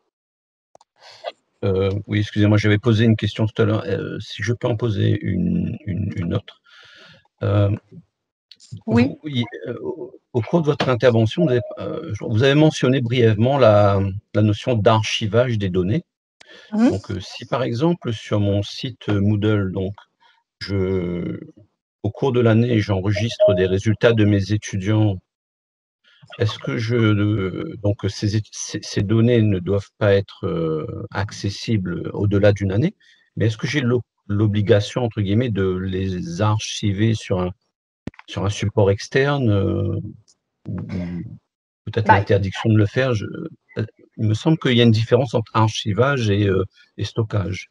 Euh, oui, excusez-moi, j'avais posé une question tout à l'heure. Euh, si je peux en poser une, une, une autre. Euh, oui. Vous, oui, euh, au cours de votre intervention, vous avez, euh, vous avez mentionné brièvement la, la notion d'archivage des données. Mmh. Donc, euh, si par exemple sur mon site Moodle, donc, je, au cours de l'année, j'enregistre des résultats de mes étudiants, est-ce que je, euh, donc ces, ces, ces données ne doivent pas être euh, accessibles au-delà d'une année, mais est-ce que j'ai l'obligation, entre guillemets, de les archiver sur un, sur un support externe euh, ou peut-être Bah, l'interdiction de le faire? Je, il me semble qu'il y a une différence entre archivage et, euh, et stockage.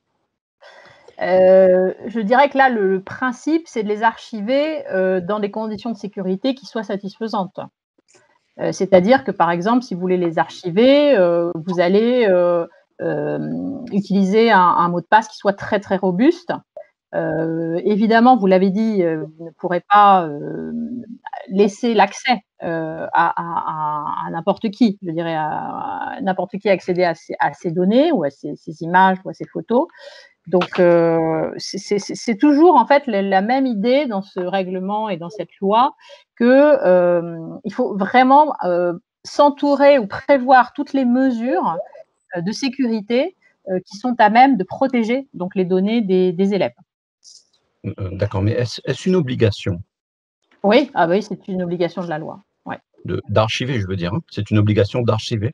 Euh, je dirais que là, le, le principe, c'est de les archiver euh, dans des conditions de sécurité qui soient satisfaisantes. Euh, C'est-à-dire que, par exemple, si vous voulez les archiver, euh, vous allez euh, euh, utiliser un, un mot de passe qui soit très, très robuste. Euh, évidemment, vous l'avez dit, euh, vous ne pourrez pas euh, laisser l'accès euh, à, à, à n'importe qui, je dirais à, à n'importe qui accéder à ces, à ces données ou à ces, ces images ou à ces photos. Donc, euh, c'est toujours en fait la, la même idée dans ce règlement et dans cette loi que euh, il faut vraiment euh, s'entourer ou prévoir toutes les mesures euh, de sécurité euh, qui sont à même de protéger donc les données des, des élèves. Euh, D'accord, mais est-ce est-ce une obligation Oui, ah oui, c'est une obligation de la loi. Ouais. d'archiver, je veux dire, hein? C'est une obligation d'archiver?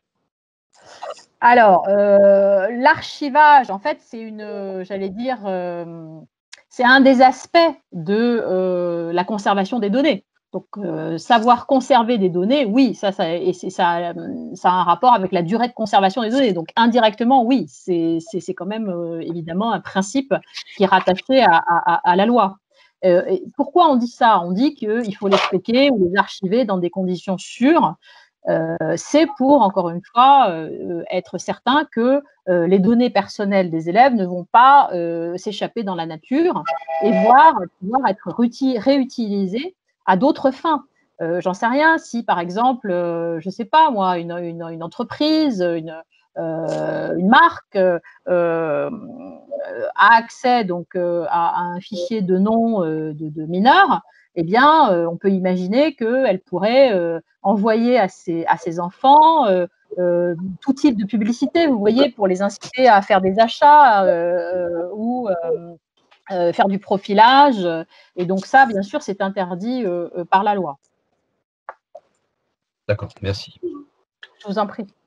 Alors, euh, l'archivage, en fait, c'est une, j'allais dire, euh, c'est un des aspects de euh, la conservation des données. Donc, euh, savoir conserver des données, oui, ça, ça, et ça, ça a un rapport avec la durée de conservation des données. Donc, indirectement, oui, c'est quand même euh, évidemment un principe qui est rattaché à, à, à la loi. Euh, et pourquoi on dit ça? On dit qu'il faut les stocker ou les archiver dans des conditions sûres. Euh, c'est pour, encore une fois, euh, être certain que euh, les données personnelles des élèves ne vont pas euh, s'échapper dans la nature et voire pouvoir être réutilisées à d'autres fins. Euh, J'en sais rien, si par exemple, euh, je ne sais pas moi, une, une, une entreprise, une, euh, une marque euh, a accès donc euh, à, à un fichier de nom euh, de, de mineurs, eh bien, euh, on peut imaginer qu'elle pourrait euh, envoyer à ses, à ses enfants euh, euh, tout type de publicité, vous voyez, pour les inciter à faire des achats euh, ou euh, euh, faire du profilage. Et donc ça, bien sûr, c'est interdit euh, par la loi. D'accord, merci. Je vous en prie.